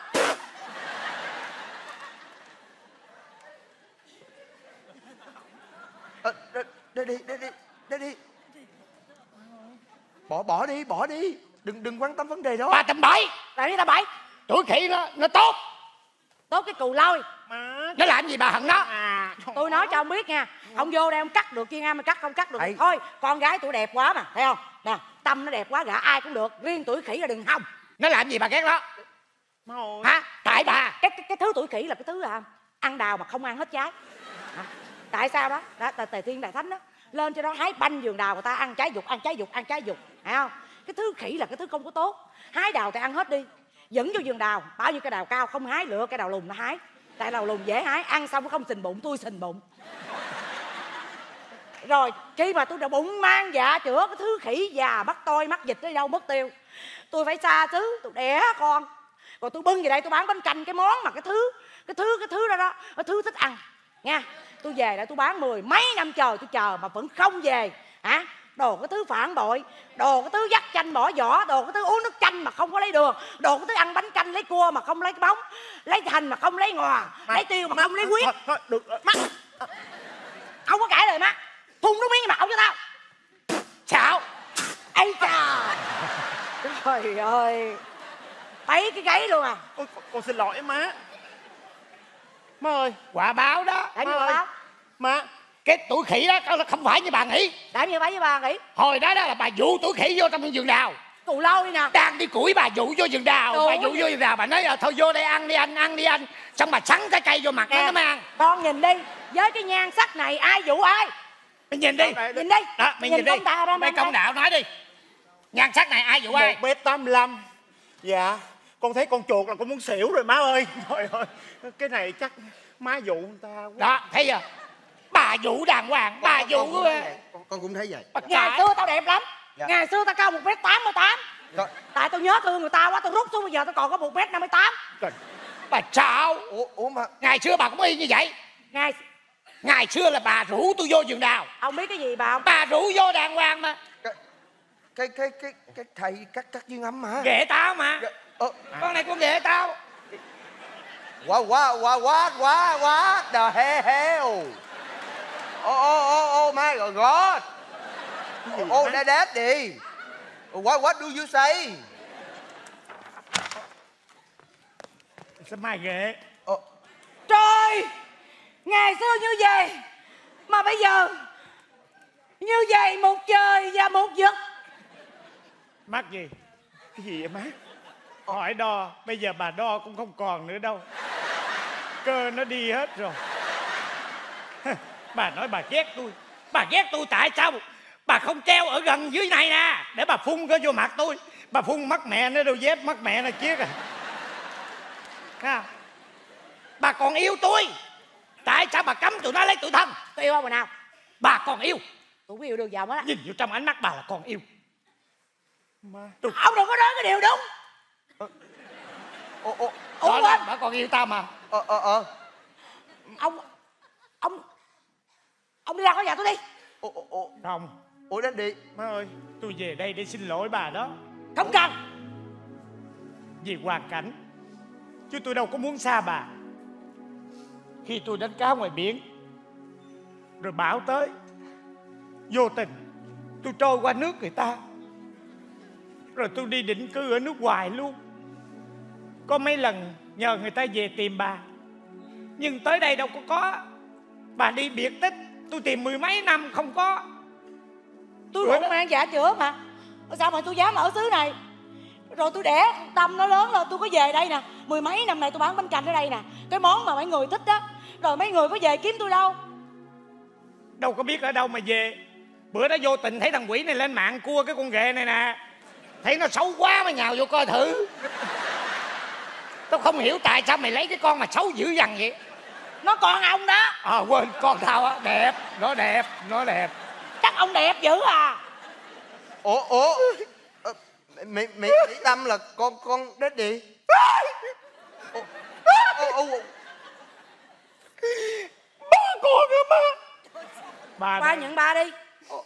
Ờ, đây đi đây đi đây đi. Bỏ bỏ đi bỏ đi. Đừng đừng quan tâm vấn đề đó. Ba trăm bảy. lại đi ta bảy. Tuổi khỉ nó nó tốt. Tốt cái cù lôi. Má. Nó làm gì bà hận nó? À. Tôi nói cho ông biết nha, ông vô đây ông cắt được chuyên am mà cắt không cắt được Ê. thôi. Con gái tuổi đẹp quá mà, thấy không? Nè, tâm nó đẹp quá gả ai cũng được, riêng tuổi khỉ là đừng hòng. Nó làm gì bà ghét nó? Má ơi. Hả? Tại bà. Cái cái, cái thứ tuổi khỉ là cái thứ là ăn đào mà không ăn hết trái. Hả? Tại sao đó? Đó, tại Tề Thiên Đại Thánh đó. lên cho nó hái banh vườn đào người ta ăn trái dục, ăn trái dục, ăn trái dục, phải không? Cái thứ khỉ là cái thứ không có tốt. Hái đào thì ăn hết đi, dẫn vô vườn đào, bao nhiêu cây đào cao không hái, lựa cây đào lùn nó hái. Tại đào lùn dễ hái, ăn xong nó không sình bụng, tôi sình bụng. Rồi khi mà tôi đã bụng mang dạ chữa cái thứ khỉ già bắt tôi mắc dịch tới đâu mất tiêu, tôi phải xa xứ tôi đẻ con, rồi tôi bưng về đây tôi bán bánh canh, cái món mà cái thứ cái thứ cái thứ đó đó cái thứ thích ăn nha. Tôi về đây tôi bán mười mấy năm trời tôi chờ mà vẫn không về hả? Đồ cái thứ phản bội, đồ cái thứ dắt chanh bỏ vỏ, đồ cái thứ uống nước chanh mà không có lấy đường, đồ cái thứ ăn bánh canh lấy cua mà không lấy cái bóng, lấy hành mà không lấy ngò, lấy tiêu mà không lấy huyết. Thôi, thôi được rồi, má. Không có cãi lời má, phun nước miếng vào mặt ông cho tao. Xạo. Ây chà, trời ơi, thấy cái gáy luôn à. Ôi, con, con xin lỗi má. Má ơi, Quả báo đó. Để má như ơi, báo, má. Cái tuổi khỉ đó nó không phải như bà nghĩ. để như báo với bà nghĩ. Hồi đó đó là bà dụ tuổi khỉ vô trong vườn đào. Tù lâu đi nè. Đang đi củi bà dụ vô vườn đào. Trời Bà ơi. dụ vô vườn đào, bà nói là thôi vô đây ăn đi anh, ăn đi anh. Xong bà sắn cái cây vô mặt nó nó mới ăn. Con nhìn đi, với cái nhan sắc này ai dụ ai? Mày nhìn đi. Nhìn đi. Đó, mày nhìn đi. công đạo ra, Mày công công đạo nói đi. Nhan sắc này ai dụ ai? Một mét tám mươi lăm. Dạ, con thấy con chuột là con muốn xỉu rồi má ơi. Trời ơi, cái này chắc má dụ người ta quá. Đó, thấy chưa? Bà dụ đàng hoàng, bà dụ con, con, con, con cũng thấy vậy. Ngày xưa tao đẹp lắm. Dạ. Ngày xưa tao cao một mét tám mươi tám. Rồi. Tại tao nhớ thương người ta quá, tao rút xuống bây giờ tao còn có một mét năm mươi tám. Trời, Bà sao? Ủa, ủa mà Ngày xưa bà cũng y như vậy. Ngày Ngày xưa là bà rủ tôi vô vườn đào. ông biết cái gì bà không? Bà rủ vô đàng hoàng mà. cái cái cái cái, cái thầy cắt cắt duyên âm hả? Ghệ tao mà. Dạ, ờ, Con này con ghệ tao. What what what what what what the hell? Oh oh oh oh my god! Oh that daddy! What what do you say? Sao mai ghệ? Oh, Trời, ngày xưa như vậy mà bây giờ như vậy, một trời và một vực. Mắc gì? cái gì vậy má? Hỏi đo, bây giờ bà đo cũng không còn nữa đâu. Cơ nó đi hết rồi. Bà nói bà ghét tôi. Bà ghét tôi tại sao? Bà không treo ở gần dưới này nè, để bà phun cái vô mặt tôi. Bà phun mắt mẹ nó đâu dép, mắt mẹ nó chiếc à. Ha. Bà còn yêu tôi. Tại sao bà cấm tụi nó lấy tụi thân? Tôi yêu ông rồi nào? Bà còn yêu. Tôi không yêu được vòng á. Nhìn vô trong ánh mắt bà là còn yêu. Má. Tôi... Ông đừng có nói cái điều đúng. ô ô Ông Đó quên. là bà còn yêu tao mà. ờ ờ ờ Ông Ông Ông đi ra khỏi nhà tôi đi. ô ô ô Không, ủa daddy, Má ơi, tôi về đây để xin lỗi bà đó. Không cần. Vì hoàn cảnh, chứ tôi đâu có muốn xa bà. Khi tôi đánh cá ngoài biển, rồi bão tới, vô tình tôi trôi qua nước người ta, rồi tôi đi định cư ở nước ngoài luôn. Có mấy lần nhờ người ta về tìm bà, nhưng tới đây đâu có có. Bà đi biệt tích, tôi tìm mười mấy năm không có. Tôi Ủa cũng đó- mang dạ chữa mà. Sao mà tôi dám ở xứ này? Rồi tôi đẻ tâm nó lớn lên tôi có về đây nè. Mười mấy năm này tôi bán bánh canh ở đây nè. Cái món mà mấy người thích đó. Rồi mấy người có về kiếm tôi đâu. Đâu có biết ở đâu mà về. Bữa đó vô tình thấy thằng quỷ này lên mạng cua cái con ghệ này nè. Thấy nó xấu quá mà nhào vô coi thử. Tao không hiểu tại sao mày lấy cái con mà xấu dữ dằn vậy. Nó còn ông đó. À quên, con tao á, đẹp, nó đẹp, nó đẹp. Chắc ông đẹp dữ à. ủa ủa ờ, mỹ mỹ mỹ tâm là con con daddy. Ủa, ủa, ủa, Ba con hả má? Ba Ba đây. nhận ba đi.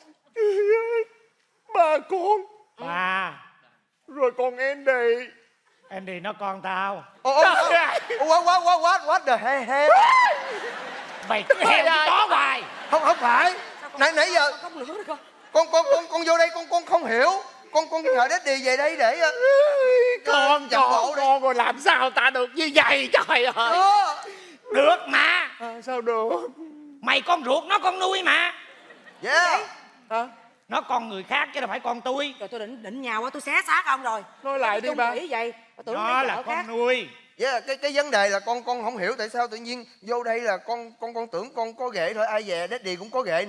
Ba con. Ba. Rồi còn Andy. Andy nó con tao. ủa, ủa, ủa, what what what what what the hell hell? Mày cứ heo với chó hoài. Không không phải, nãy nãy giờ Không lửa được con. con con con con vô đây con con không hiểu, con con nhờ daddy về đây để ờ, Con chậm bộ con đi. con rồi làm sao ta được như vậy trời ơi. Ờ, Được mà. À, sao được? Mày con ruột nó con nuôi mà. yeah. Hả? Nó con người khác chứ đâu phải con tôi. Rồi tôi định định nhào qua tôi xé xác ông rồi. Nói lại đi Tôi ba. nghĩ vậy. Tôi tưởng Nó mấy là vợ con khác. nuôi. Yeah, cái cái vấn đề là con con không hiểu tại sao tự nhiên vô đây là con con con tưởng con có ghệ thôi, ai về daddy cũng có ghệ nữa.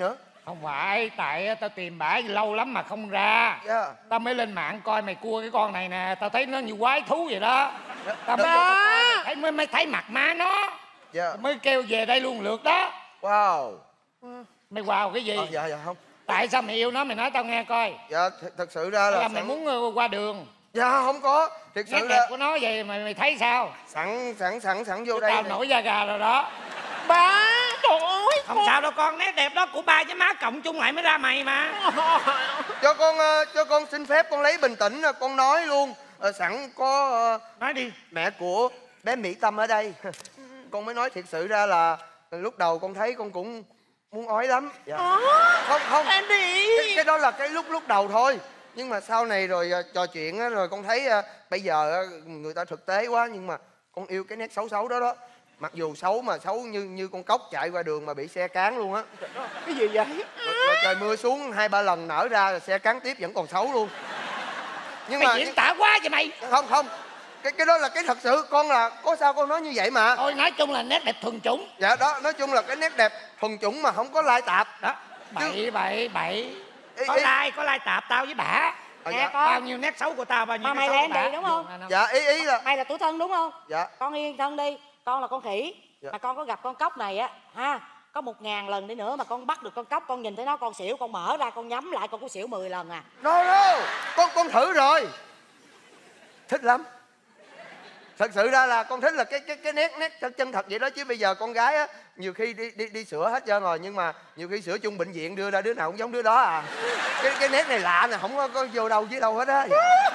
Không phải, tại tao tìm bả lâu lắm mà không ra. Dạ. Tao mới lên mạng coi mày cua cái con này nè. Tao thấy nó như quái thú vậy đó. Tao mới, Ba. thấy, mới, mới thấy mặt má nó. Dạ. Mới kêu về đây luôn lượt đó. Wow. Mày wow cái gì? Ờ, dạ dạ không. Tại sao mày yêu nó, mày nói tao nghe coi. Dạ th thật sự ra là, Là sẵn... mày muốn ờ, qua đường. Dạ không có. Thật Nét sự đẹp ra của nó vậy mày mày thấy sao? sẵn sẵn sẵn sẵn vô đây Tao nè. nổi da gà rồi đó. Ba. Trời ơi. Không sao đâu con, nét đẹp đó của ba với má cộng chung lại mới ra mày mà. Cho con ờ, cho con xin phép con lấy bình tĩnh, con nói luôn. Ờ, sẵn có ờ, Nói đi. mẹ của bé Mỹ Tâm ở đây. Con mới nói thiệt sự ra là lúc đầu con thấy con cũng muốn ói lắm. Dạ. Không không. Andy. Cái, cái đó là cái lúc lúc đầu thôi. Nhưng mà sau này rồi uh, trò chuyện á, rồi con thấy uh, bây giờ uh, người ta thực tế quá, nhưng mà con yêu cái nét xấu xấu đó đó. Mặc dù xấu mà xấu như như con cóc chạy qua đường mà bị xe cán luôn á. Cái gì vậy? Rồi, rồi trời mưa xuống hai ba lần nở ra rồi xe cán tiếp vẫn còn xấu luôn. Nhưng Mày mà diễn tả quá vậy mày. không không. Cái cái đó là cái thật sự, con là có sao con nói như vậy mà. Thôi nói chung là nét đẹp thuần chủng. Dạ đó, nói chung là cái nét đẹp thuần chủng mà không có lai tạp. Đó. Bậy bậy bậy. Ý, Có ý. like, có like tạp tao với bả. Ờ, Nè dạ. con. Bao nhiêu nét xấu của tao, bao nhiêu Mà nét mày xấu là của bả. Andy đúng không? Dạ ý ý là Mày là tuổi thân đúng không? dạ. Con yên thân đi, con là con khỉ. Dạ. Mà con có gặp con cóc này á ha, có một ngàn lần đi nữa mà con bắt được con cóc, con nhìn thấy nó con xỉu, con mở ra con nhắm lại con cũng xỉu mười lần à. No no, con con thử rồi, thích lắm. Thật sự ra là con thích là cái cái cái nét nét chân chân thật vậy đó, chứ bây giờ con gái á nhiều khi đi đi đi sửa hết trơn rồi, nhưng mà nhiều khi sửa chung bệnh viện đưa ra đứa nào cũng giống đứa đó à. Cái cái nét này lạ nè, không có, có vô đâu với đâu hết á.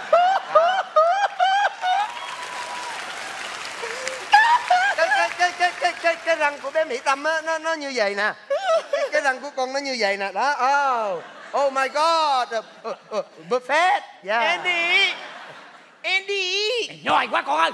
Cái cái cái cái cái cái cái răng của bé Mỹ Tâm á nó nó như vậy nè. Cái, cái răng của con nó như vậy nè đó. Oh, oh my god. Uh, uh, perfect. Yeah. Andy. Andy. Mày nhoi quá con ơi.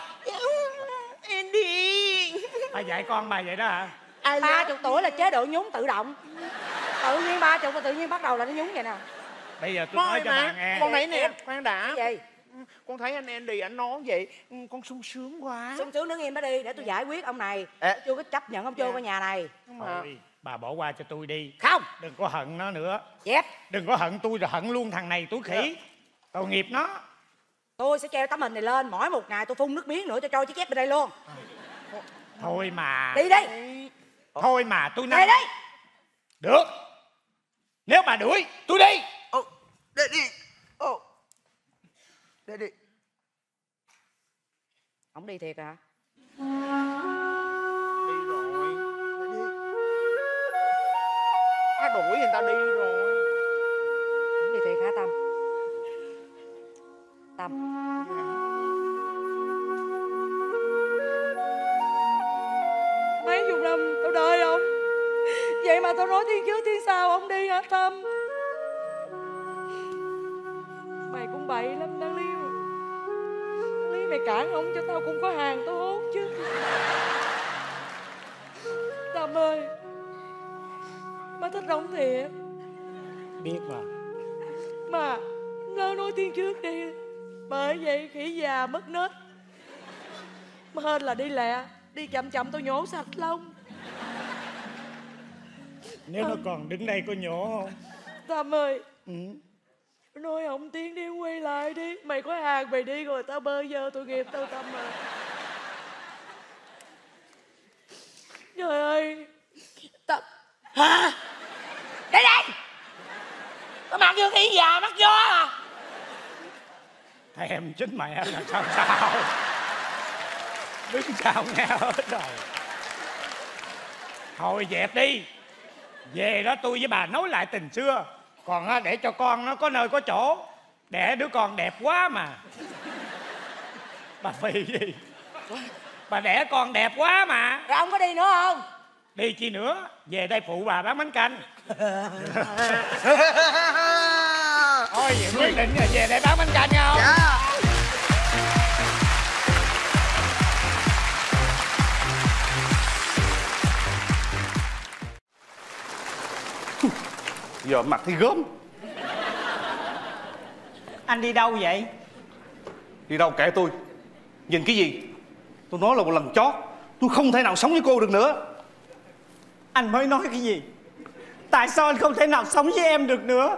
Andy. Bà dạy con bà vậy đó hả? Ai Ba love chục tuổi là chế độ nhúng tự động. Tự nhiên ba chục mà tự nhiên bắt đầu là nó nhúng vậy nè. Bây giờ tôi Con nói ơi cho bà má, nghe. con thấy nè, khoan đã. Cái gì? Con thấy anh Andy anh nói vậy, con sung sướng quá. Sung sướng đứng im đó đi, để tôi giải quyết ông này. Ê. Chưa có chấp nhận ông vô qua nhà này. Nhưng mà Thôi, bà bỏ qua cho tôi đi. Không. Đừng có hận nó nữa. Dẹp. Đừng có hận tôi rồi hận luôn thằng này túi khỉ. Tội nghiệp nó. Tôi sẽ treo tấm hình này lên, mỗi một ngày tôi phun nước miếng nữa cho trôi chiếc dép bên đây luôn. Thôi mà. Đi đi. Thôi mà tôi Đi nói. đi. Được. Nếu bà đuổi tôi đi. Oh, Daddy. Oh. Daddy. Ông đi thiệt hả? đi rồi. Nó đuổi người ta đi rồi. Ông đi thiệt hả Tâm? Tâm. Mấy chục năm tao đợi ông, vậy mà tao nói thiên trước thiên sau ông đi hả Tâm? Mày cũng bậy lắm Đăng Liêu. Đăng Liêu mày cản ông cho tao cũng có hàng tao hốt chứ. Tâm ơi, má thích ông thiệt. Biết mà. Mà nó nói thiên trước đi, bởi vậy khỉ già mất nết. Mà hên là đi lẹ, đi chậm chậm tôi nhổ sạch lông. Nếu nó còn đứng đây có nhổ không? Tâm ơi, Ừ. nói ông Tiến đi quay lại đi. Mày có hàng mày đi rồi tao bơ vơ tội nghiệp tao Tâm à. Trời ơi. Tâm. Hả? Đây đây. Có mặt như khỉ già mắc gió à? Thèm chính mẹ là sao sao? Đứng sao nghe hết rồi. Thôi dẹp đi. Về đó tôi với bà nói lại tình xưa. Còn á, để cho con nó có nơi có chỗ. Đẻ đứa con đẹp quá mà. Bà Phi đi. Bà đẻ con đẹp quá mà. Rồi ông có đi nữa không? Đi chi nữa. Về đây phụ bà bán bánh canh. Thôi vậy quyết định là về đây bán bánh canh không? Dạ. Giờ mặt thì gớm. Anh đi đâu vậy? Đi đâu kệ tôi. Nhìn cái gì? Tôi nói là một lần chót, tôi không thể nào sống với cô được nữa. Anh mới nói cái gì? Tại sao anh không thể nào sống với em được nữa?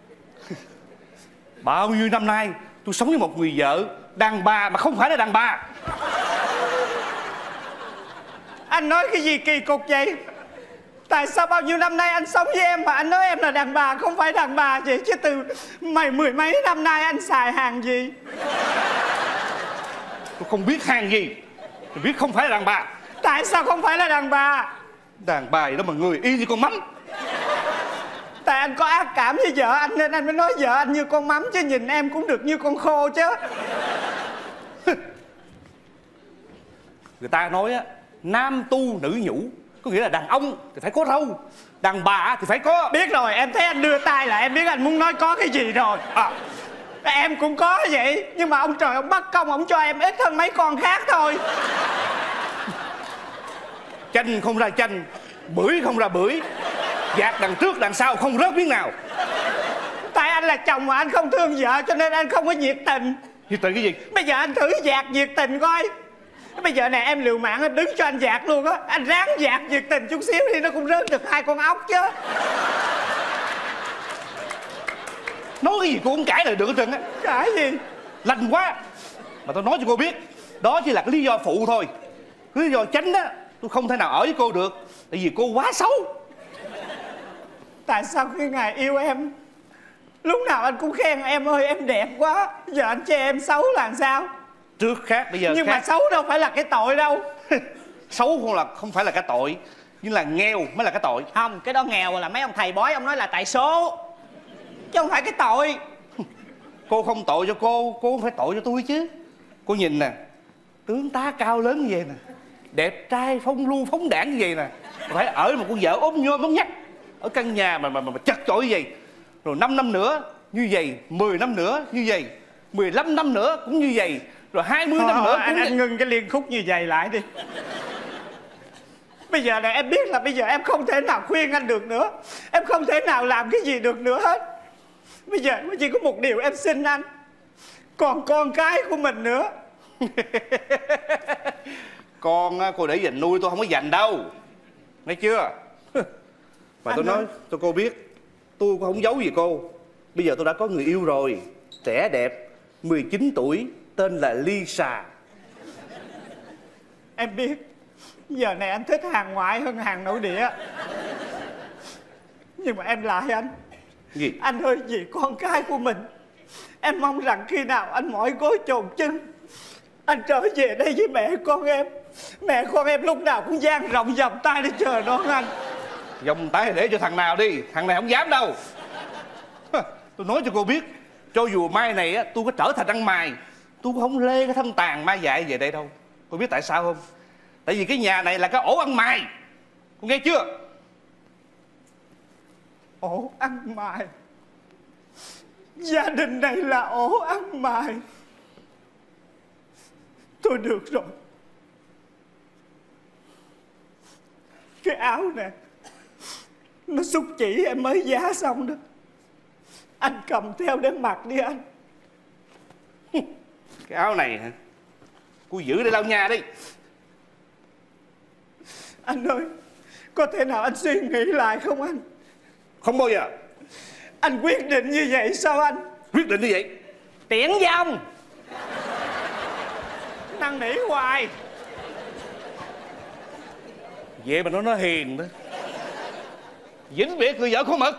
Bao nhiêu năm nay tôi sống với một người vợ đàn bà mà không phải là đàn bà. Anh nói cái gì kỳ cục vậy? Tại sao bao nhiêu năm nay anh sống với em mà anh nói em là đàn bà không phải đàn bà vậy? Chứ từ mày mười mấy năm nay anh xài hàng gì? Tôi không biết hàng gì, tôi biết không phải là đàn bà. Tại sao không phải là đàn bà? Đàn bà gì đó mà người y như con mắm. Tại anh có ác cảm với vợ anh nên anh mới nói vợ anh như con mắm, chứ nhìn em cũng được như con khô chứ. Người ta nói á, nam tu nữ nhũ, có nghĩa là đàn ông thì phải có râu, đàn bà thì phải có. Biết rồi, em thấy anh đưa tay là em biết anh muốn nói có cái gì rồi. À, em cũng có vậy, nhưng mà ông trời ông bắt công ông cho em ít hơn mấy con khác thôi. Chanh không ra chanh, bưởi không ra bưởi, dạt đằng trước đằng sau không rớt miếng nào. Tại anh là chồng mà anh không thương vợ cho nên anh không có nhiệt tình. Nhiệt tình cái gì? Bây giờ anh thử dạt nhiệt tình coi. Bây giờ này em liều mạng anh đứng cho anh dạt luôn á. Anh ráng dạt nhiệt tình chút xíu thì nó cũng rớt được hai con ốc chứ. Nói cái gì cô cũng cãi lại được hết trơn á. Cãi gì? Lành quá. Mà tôi nói cho cô biết, đó chỉ là cái lý do phụ thôi. Cái lý do chánh á, tôi không thể nào ở với cô được. Tại vì cô quá xấu. Tại sao khi ngài yêu em lúc nào anh cũng khen em ơi em đẹp quá, giờ anh chê em xấu là sao? Trước khác bây giờ nhưng khác. mà xấu đâu phải là cái tội đâu. Xấu không là không phải là cái tội, nhưng là nghèo mới là cái tội. Không, cái đó nghèo là mấy ông thầy bói ông nói là tại số, chứ không phải cái tội. Cô không tội cho cô, cô không phải tội cho tôi chứ. Cô nhìn nè, tướng tá cao lớn như vậy nè, đẹp trai phong lưu phóng đảng như vậy nè, phải ở một con vợ ốm nhôm ốm nhách ở căn nhà mà mà mà, mà chật chội như vậy. Rồi năm năm nữa như vậy, mười năm nữa như vậy, mười lăm năm nữa cũng như vậy, rồi hai mươi năm nữa cũng anh, như... anh ngưng cái liên khúc như vậy lại đi. Bây giờ này em biết là bây giờ em không thể nào khuyên anh được nữa, em không thể nào làm cái gì được nữa hết. Bây giờ chỉ có một điều em xin anh, còn con cái của mình nữa. Con cô để dành nuôi, tôi không có dành đâu, nghe chưa? Mà tôi nói cho cô biết, tôi cũng không giấu gì cô. Bây giờ tôi đã có người yêu rồi, trẻ đẹp, mười chín tuổi, tên là Lisa. Em biết giờ này anh thích hàng ngoại hơn hàng nội địa, nhưng mà em lại anh gì? Anh ơi, vì con cái của mình, em mong rằng khi nào anh mỏi gối chồn chân, anh trở về đây với mẹ con em. Mẹ con em lúc nào cũng dang rộng vòng tay để chờ đón anh. Vòng tay để cho thằng nào đi, thằng này không dám đâu. Tôi nói cho cô biết, cho dù mai này á tôi có trở thành ăn mày, tôi cũng không lê cái thân tàn ma dại về đây đâu. Cô biết tại sao không? Tại vì cái nhà này là cái ổ ăn mày. Cô nghe chưa? Ổ ăn mày? Gia đình này là ổ ăn mày? Thôi được rồi, cái áo nè, nó xúc chỉ em mới giá xong đó, anh cầm theo để mặc đi anh. Cái áo này hả? Cô giữ để lau nhà đi. Anh ơi, có thể nào anh suy nghĩ lại không anh? Không bao giờ. Anh quyết định như vậy sao anh? Quyết định như vậy. Tiễn vong. Năn nỉ hoài. Vậy mà nó nó hiền đó. Vĩnh biệt người vợ con mực.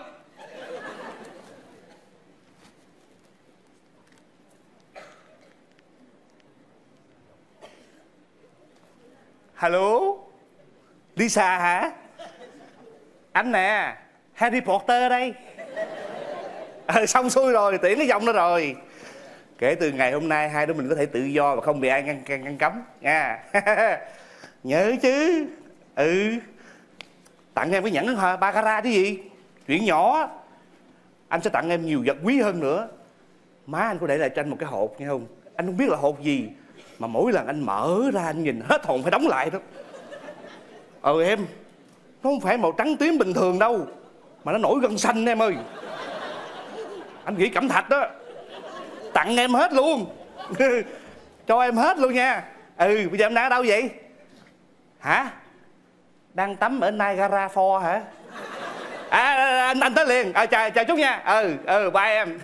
Hello, Lisa hả? Anh nè, Harry Potter đây. À, xong xuôi rồi, tiễn cái vòng đó rồi. Kể từ ngày hôm nay hai đứa mình có thể tự do và không bị ai ngăn ngăn, ngăn cấm nha. Nhớ chứ. Ừ. Tặng em cái nhẫn hoa baccarat chứ gì. Chuyện nhỏ. Anh sẽ tặng em nhiều vật quý hơn nữa. Má anh có để lại cho anh một cái hộp nghe không? Anh không biết là hộp gì, mà mỗi lần anh mở ra anh nhìn hết hồn phải đóng lại đó. Ờ em, nó không phải màu trắng tím bình thường đâu, mà nó nổi gân xanh em ơi. Anh nghĩ cẩm thạch đó. Tặng em hết luôn. Cho em hết luôn nha. Ừ, bây giờ em đang ở đâu vậy? Hả? Đang tắm ở Niagara Falls hả? À, anh anh tới liền. À, chào chào chú nha. Ừ ừ bye em.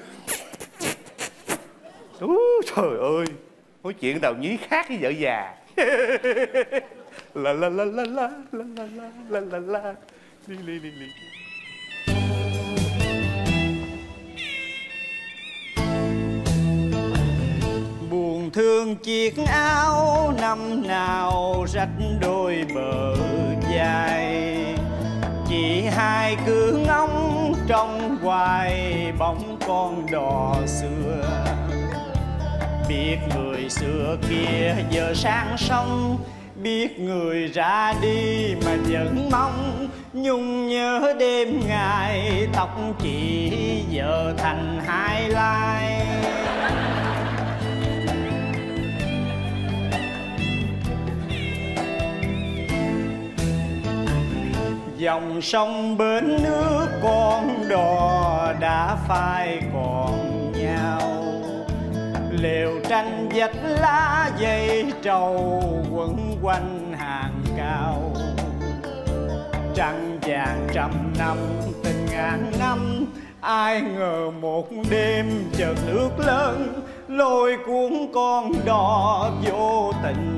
Ú, trời ơi, nói chuyện đầu nhí khác với vợ già. La la la la la la la la la la li li li li. Buồn thương chiếc áo năm nào rách đôi bờ vai, chỉ hai cứ ngóng trong hoài bóng con đò xưa. Biết người xưa kia giờ sang sông, biết người ra đi mà vẫn mong. Nhung nhớ đêm ngày tóc chỉ giờ thành hai lai. Dòng sông bến nước con đò đã phai còn nhau. Lều tranh vách lá dây trầu quấn quanh hàng cao. Trăng vàng trăm năm tình ngàn năm, ai ngờ một đêm chợt nước lớn lôi cuốn con đò vô tình.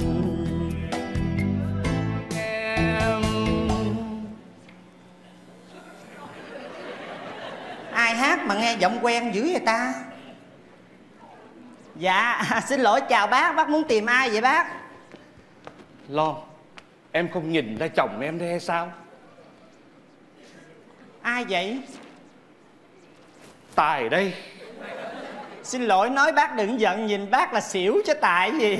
Em ai hát mà nghe giọng quen dữ vậy ta? Dạ xin lỗi chào bác, bác muốn tìm ai vậy bác? Lon, em không nhìn ra chồng em đây hay sao? Ai vậy? Tài đây. Xin lỗi nói bác đừng giận, nhìn bác là xỉu chứ tại gì.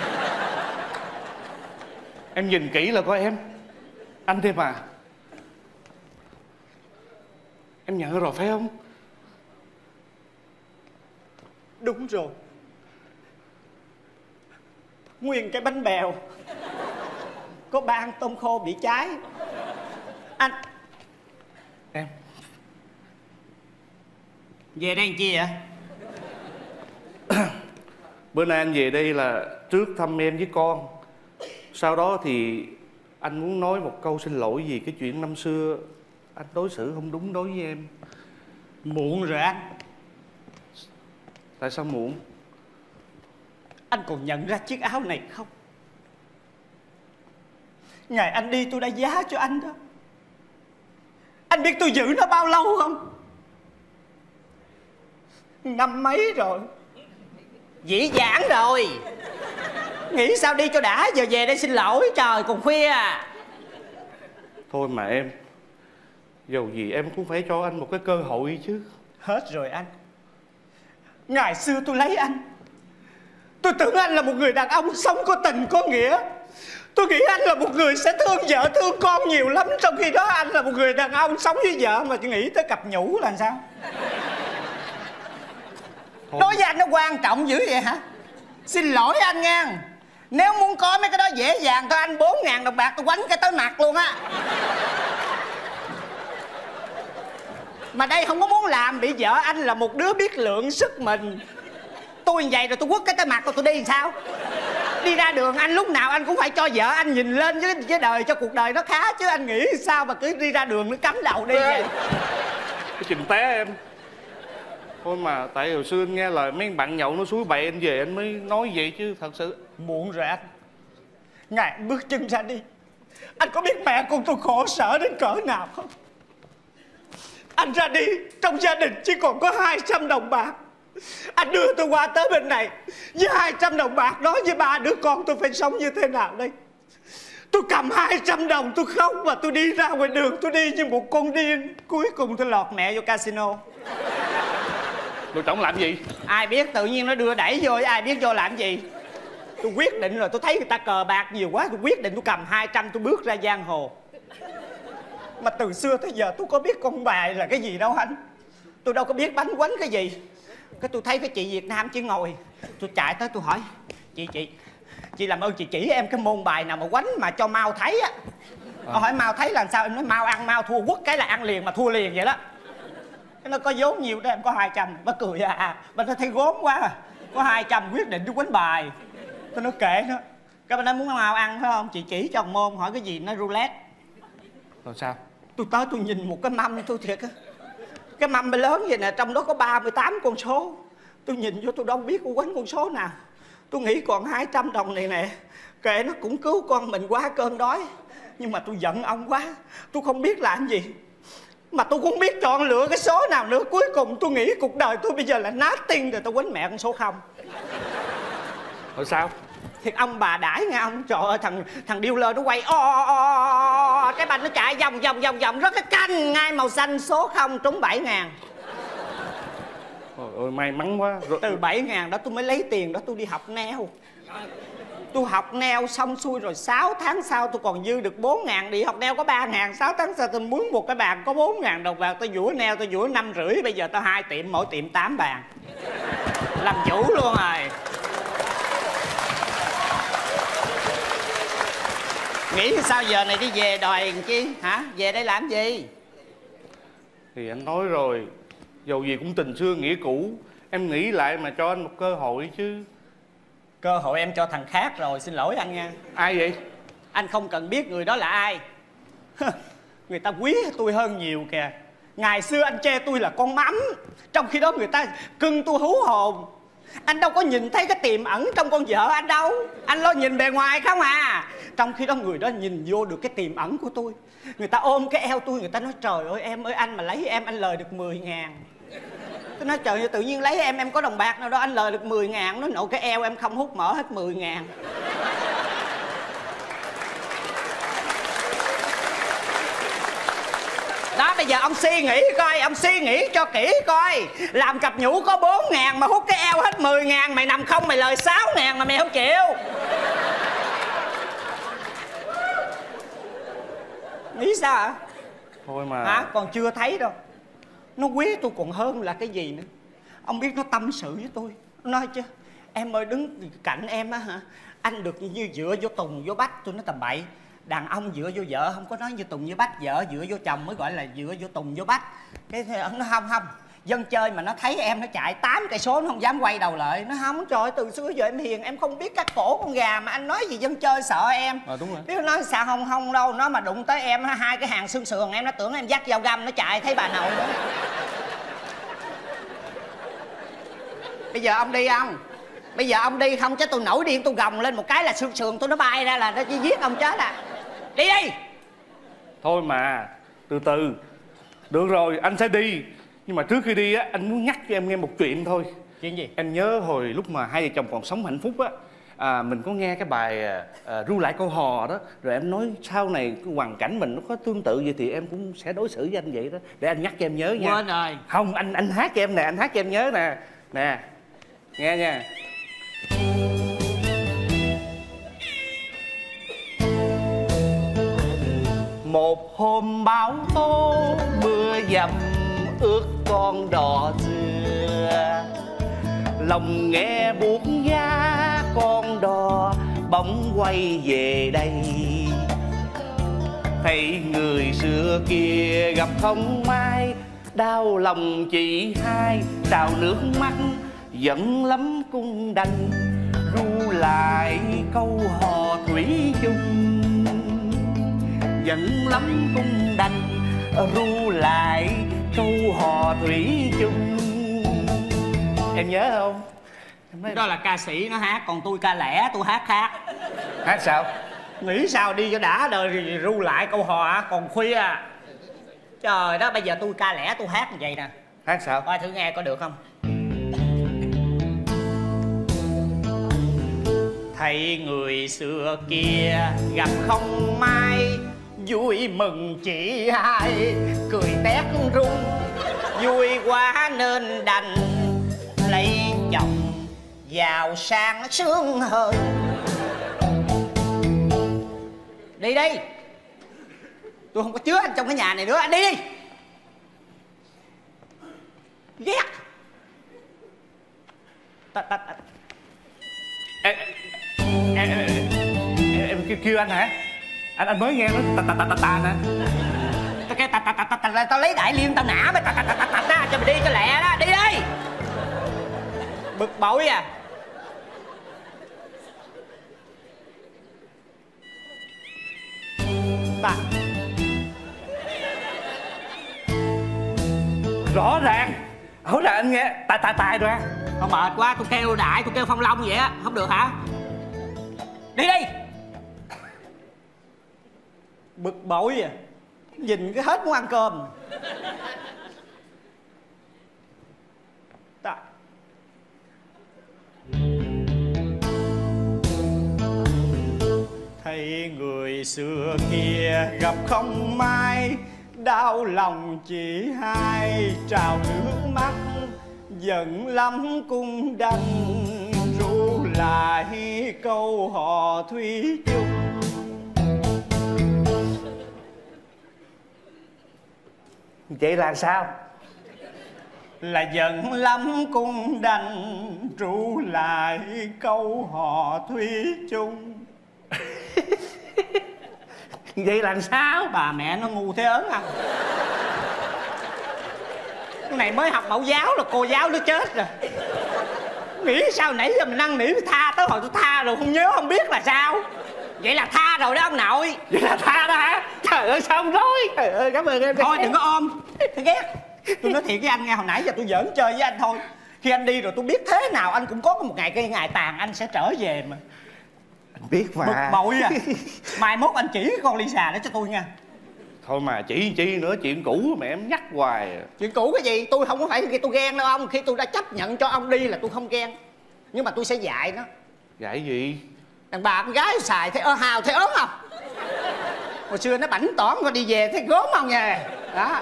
Em nhìn kỹ là có em. Anh thêm à? Em nhận rồi phải không? Đúng rồi. Nguyên cái bánh bèo có ba ăn tôm khô bị cháy. Anh Em về đây làm chi vậy? bữa nay anh về đây là trước thăm em với con. Sau đó thì anh muốn nói một câu xin lỗi vì cái chuyện năm xưa anh đối xử không đúng đối với em. Muộn rồi anh. Tại sao muộn? Anh còn nhận ra chiếc áo này không? Ngày anh đi tôi đã giá cho anh đó. Anh biết tôi giữ nó bao lâu không? Năm mấy rồi. Dĩ dãn rồi. Nghĩ sao đi cho đã, giờ về đây xin lỗi, trời còn khuya à. Thôi mà em, dầu gì em cũng phải cho anh một cái cơ hội chứ. Hết rồi anh. Ngày xưa tôi lấy anh, tôi tưởng anh là một người đàn ông sống có tình có nghĩa. Tôi nghĩ anh là một người sẽ thương vợ thương con nhiều lắm. Trong khi đó anh là một người đàn ông sống với vợ mà chỉ nghĩ tới cặp nhũ là sao? Thôi. Đối với anh nó quan trọng dữ vậy hả? Xin lỗi anh nha. Nếu muốn có mấy cái đó dễ dàng thôi, anh bốn ngàn đồng bạc tôi quánh cái tới mặt luôn á. Mà đây không có muốn làm, bị vợ anh là một đứa biết lượng sức mình. Tôi như vậy rồi tôi quất cái tới mặt rồi tôi đi làm sao? Đi ra đường anh lúc nào anh cũng phải cho vợ anh nhìn lên với cái đời, cho cuộc đời nó khá chứ. Anh nghĩ sao mà cứ đi ra đường nó cắm đầu đi vậy? Cái chuyện té em. Thôi mà tại hồi xưa anh nghe lời mấy bạn nhậu nó suối bậy anh về anh mới nói vậy chứ thật sự. Muộn rồi anh. Ngày anh bước chân ra đi, anh có biết mẹ con tôi khổ sở đến cỡ nào không? Anh ra đi, trong gia đình chỉ còn có hai trăm đồng bạc. Anh đưa tôi qua tới bên này với hai trăm đồng bạc đó, với ba đứa con tôi phải sống như thế nào đây? Tôi cầm hai trăm đồng tôi khóc và tôi đi ra ngoài đường, tôi đi như một con điên. Cuối cùng tôi lọt mẹ vô casino. Rồi chồng làm gì? Ai biết, tự nhiên nó đưa đẩy vô, ai biết vô làm gì. Tôi quyết định rồi, tôi thấy người ta cờ bạc nhiều quá, tôi quyết định tôi cầm hai trăm tôi bước ra giang hồ. Mà từ xưa tới giờ tôi có biết con bài là cái gì đâu anh. Tôi đâu có biết bánh quánh cái gì. Cái tôi thấy cái chị Việt Nam chỉ ngồi, tôi chạy tới tôi hỏi: Chị chị Chị làm ơn chị chỉ em cái môn bài nào mà quánh mà cho mau thấy á. à. Hỏi mau thấy là sao, em nói mau ăn mau thua, quất cái là ăn liền mà thua liền vậy đó. Cái nó có vốn nhiều đó, em có hai trăm. Bà cười à, à. Bà thấy gốm quá à. Có hai trăm quyết định tôi quánh bài. Tôi nói kệ nó. Cái bà nói muốn mau ăn phải không? Chị chỉ cho một môn, hỏi cái gì nó roulette. Rồi sao? Tôi tới tôi nhìn một cái mâm tôi thiệt á. Cái mâm lớn vậy nè, trong đó có ba mươi tám con số. Tôi nhìn vô tôi đâu biết tôi quánh con số nào. Tôi nghĩ còn hai trăm đồng này nè, kệ nó cũng cứu con mình qua cơn đói. Nhưng mà tôi giận ông quá, tôi không biết làm gì. Mà tôi cũng biết chọn lựa cái số nào nữa. Cuối cùng tôi nghĩ cuộc đời tôi bây giờ là nát tiên rồi, tôi quánh mẹ con số không. Rồi sao? Thiệt ông bà đãi nghe ông. Trời ơi, thằng thằng dealer nó quay o o o, cái bánh nó chạy vòng vòng vòng vòng rất cái canh ngay màu xanh, số không trúng bảy ngàn. Ôi ôi, may mắn quá. Rồi... Từ bảy ngàn đó tôi mới lấy tiền đó tôi đi học neo. Tôi học neo xong xuôi rồi sáu tháng sau tôi còn dư được bốn ngàn. Đi học neo có ba ngàn, sáu tháng sau tôi mướn một cái bàn có bốn ngàn đồng vào. Tôi vũa neo tôi vũa năm rưỡi. Bây giờ tôi hai tiệm, mỗi tiệm tám bàn. Làm chủ luôn rồi. Nghĩ sao giờ này đi về đòi chi hả? Về đây làm gì? Thì anh nói rồi, dầu gì cũng tình xưa nghĩa cũ. Em nghĩ lại mà cho anh một cơ hội chứ. Cơ hội em cho thằng khác rồi, xin lỗi anh nha. Ai vậy? Anh không cần biết người đó là ai. Người ta quý tôi hơn nhiều kìa. Ngày xưa anh chê tôi là con mắm, trong khi đó người ta cưng tôi hú hồn. Anh đâu có nhìn thấy cái tiềm ẩn trong con vợ anh đâu. Anh lo nhìn bề ngoài không à. Trong khi đó người đó nhìn vô được cái tiềm ẩn của tôi. Người ta ôm cái eo tôi, người ta nói trời ơi em ơi, anh mà lấy em anh lời được mười ngàn. Tôi nói trời ơi, tự nhiên lấy em em có đồng bạc nào đâu, anh lời được mười ngàn. Nói nộ cái eo em không hút mỡ hết mười ngàn. Đó, bây giờ ông suy nghĩ coi, ông suy nghĩ cho kỹ coi. Làm cặp nhũ có bốn ngàn mà hút cái eo hết mười ngàn. Mày nằm không mày lời sáu ngàn mà mày không chịu. Nghĩ sao hả? Thôi mà Hả? Còn chưa thấy đâu. Nó quý tôi còn hơn là cái gì nữa. Ông biết nó tâm sự với tôi. Nó nói chứ em ơi đứng cạnh em á hả, anh được như dựa vô Tùng vô Bách. Tôi nói tầm bậy. Đàn ông dựa vô vợ không có nói như Tùng với Bách. Vợ dựa vô chồng mới gọi là dựa vô Tùng vô Bách. Cái ông nói không không, dân chơi mà nó thấy em nó chạy tám cây số nó không dám quay đầu lại. Nó không, trời ơi, từ xưa giờ em hiền, em không biết cắt cổ con gà mà anh nói gì dân chơi sợ em. À, đúng rồi. Biết nó nói sao không không đâu. Nó mà đụng tới em hai cái hàng xương sườn em nó tưởng em dắt dao găm nó chạy thấy bà nội đó. Bây giờ ông đi không? Bây giờ ông đi không chứ tôi nổi điên tôi gồng lên một cái là xương sườn tôi nó bay ra là nó chỉ giết ông chết à. Đi đi. Thôi mà từ từ. Được rồi anh sẽ đi. Nhưng mà trước khi đi á, anh muốn nhắc cho em nghe một chuyện thôi. Chuyện gì? Em nhớ hồi lúc mà hai vợ chồng còn sống hạnh phúc á, à, mình có nghe cái bài à, ru lại câu hò đó. Rồi em nói sau này cái hoàn cảnh mình nó có tương tự vậy thì em cũng sẽ đối xử với anh vậy đó. Để anh nhắc cho em nhớ nha. Quên rồi. Không, anh anh hát cho em nè, anh hát cho em nhớ nè. Nè, nghe nha. Một hôm bão tố mưa dầm ướt con đò dừa, lòng nghe buốt giá con đò bỗng quay về đây. Thấy người xưa kia gặp không may, đau lòng chị hai trào nước mắt giận lắm cung đành ru lại câu hò thủy chung. Giận lắm cung đành ru lại câu hò thủy chung. Em nhớ không? Em nói... Đó là ca sĩ nó hát, còn tôi ca lẻ, tôi hát khác. Hát sao? Nghĩ sao đi cho đã đời rồi ru lại câu hò còn khuya. Trời đó, bây giờ tôi ca lẻ tôi hát như vậy nè. Hát sao? Coi thử nghe có được không? Thấy người xưa kia gặp không may, vui mừng chị hai cười tét rung. Vui quá nên đành lấy chồng giàu sang sướng hơn. Đi đi. Tôi không có chứa anh trong cái nhà này nữa. Anh đi đi. Ghét. Ta, ta, ta. Em, em, em, em, em kêu, kêu anh hả? Anh anh mới nghe nó tà tà tà tà tà nè. Cái tà tà tà tà tà tao lấy đại liên tao nã mày tà tà tà tà tà ra cho mày đi cho lẹ đó. Đi đi. Bực bội à. Ta Rõ ràng rõ ràng anh nghe tài tài tài rồi. Không mệt quá, tôi kêu đại, tôi kêu Phong Long vậy á, không được hả? Đi đi. Bực bội à, nhìn cái hết muốn ăn cơm. Ta. Thấy người xưa kia gặp không may, đau lòng chỉ hai trào nước mắt, giận lắm cũng đành ru lại câu hò thủy chung. Vậy là sao? Là giận lắm cũng đành ru lại câu hò thủy chung. Vậy là sao? Bà mẹ nó ngu thế ớn à. Cái này mới học mẫu giáo là cô giáo nó chết rồi. Nghĩ sao nãy giờ mình năn nỉ tha, tới hồi tôi tha rồi không nhớ không biết là sao. Vậy là tha rồi đó ông nội. Vậy là tha đó hả? Trời ơi sao không nói. Trời ơi cảm ơn em. Thôi đừng có ôm, tôi ghét. Tôi nói thiệt với anh nghe, hồi nãy giờ tôi giỡn chơi với anh thôi. Khi anh đi rồi tôi biết thế nào anh cũng có một ngày cái ngày tàn anh sẽ trở về mà. Anh biết mà. Bực bội à. Mai mốt anh chỉ con Lisa đó cho tôi nha. Thôi mà chỉ chi nữa, chuyện cũ mà em nhắc hoài à. Chuyện cũ cái gì? Tôi không có phải khi tôi ghen đâu ông. Khi tôi đã chấp nhận cho ông đi là tôi không ghen. Nhưng mà tôi sẽ dạy nó. Dạy gì? Đàn bà con gái xài thấy ơ hào thấy ớn không? Hồi xưa nó bảnh tỏn rồi đi về thấy gớm không nha. Đó.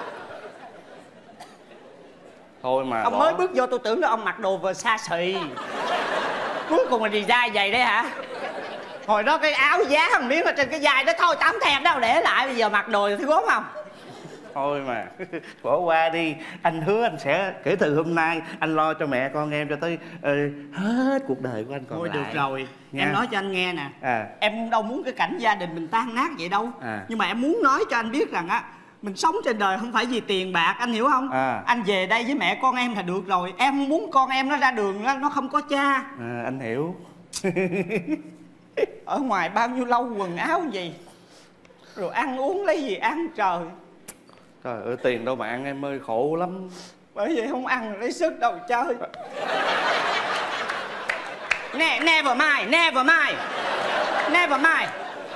Thôi mà ông bỏ. mới bước vô tôi tưởng là ông mặc đồ vừa xa xỉ. Cuối cùng là đi dai giày đấy hả? Hồi đó cái áo giá một miếng ở trên cái vai đó thôi, tám thèm đâu để lại, bây giờ mặc đồ thấy gớm không? Thôi mà bỏ qua đi. Anh hứa anh sẽ kể từ hôm nay anh lo cho mẹ con em cho tới uh, hết cuộc đời của anh còn thôi lại. Được rồi nha. Em nói cho anh nghe nè. À. Em đâu muốn cái cảnh gia đình mình tan nát vậy đâu. À. Nhưng mà em muốn nói cho anh biết rằng á, mình sống trên đời không phải vì tiền bạc, anh hiểu không? À. Anh về đây với mẹ con em là được rồi. Em không muốn con em nó ra đường nó không có cha. À, anh hiểu. Ở ngoài bao nhiêu lâu quần áo gì, rồi ăn uống lấy gì ăn trời. Trời ơi tiền đâu mà ăn em ơi, khổ lắm. Bởi vậy không ăn lấy sức đâu chơi. Nè, never mind, never mind, never mind.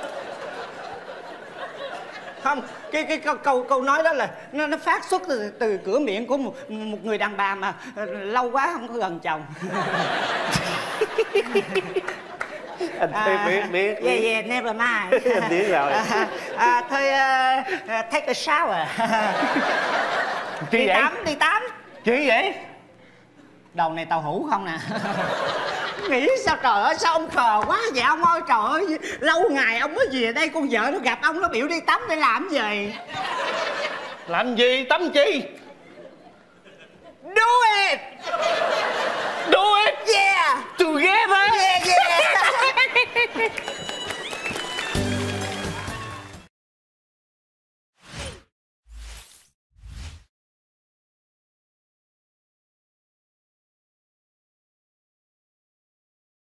Không, cái cái câu câu, câu nói đó là nó nó phát xuất từ, từ cửa miệng của một một người đàn bà mà lâu quá không có gần chồng. Anh à, biết biết biết. Yeah yeah, never mind. Anh biết rồi. À, à, thôi uh, uh, take a shower. Chi đi vậy? tắm đi tắm. Chi vậy? Đầu này tàu hũ không nè. Nghĩ sao trời ơi, sao ông khờ quá vậy ông ơi, trời ơi. Lâu ngày ông mới về đây, con vợ nó gặp ông nó biểu đi tắm để làm gì? Làm gì? Tắm chi?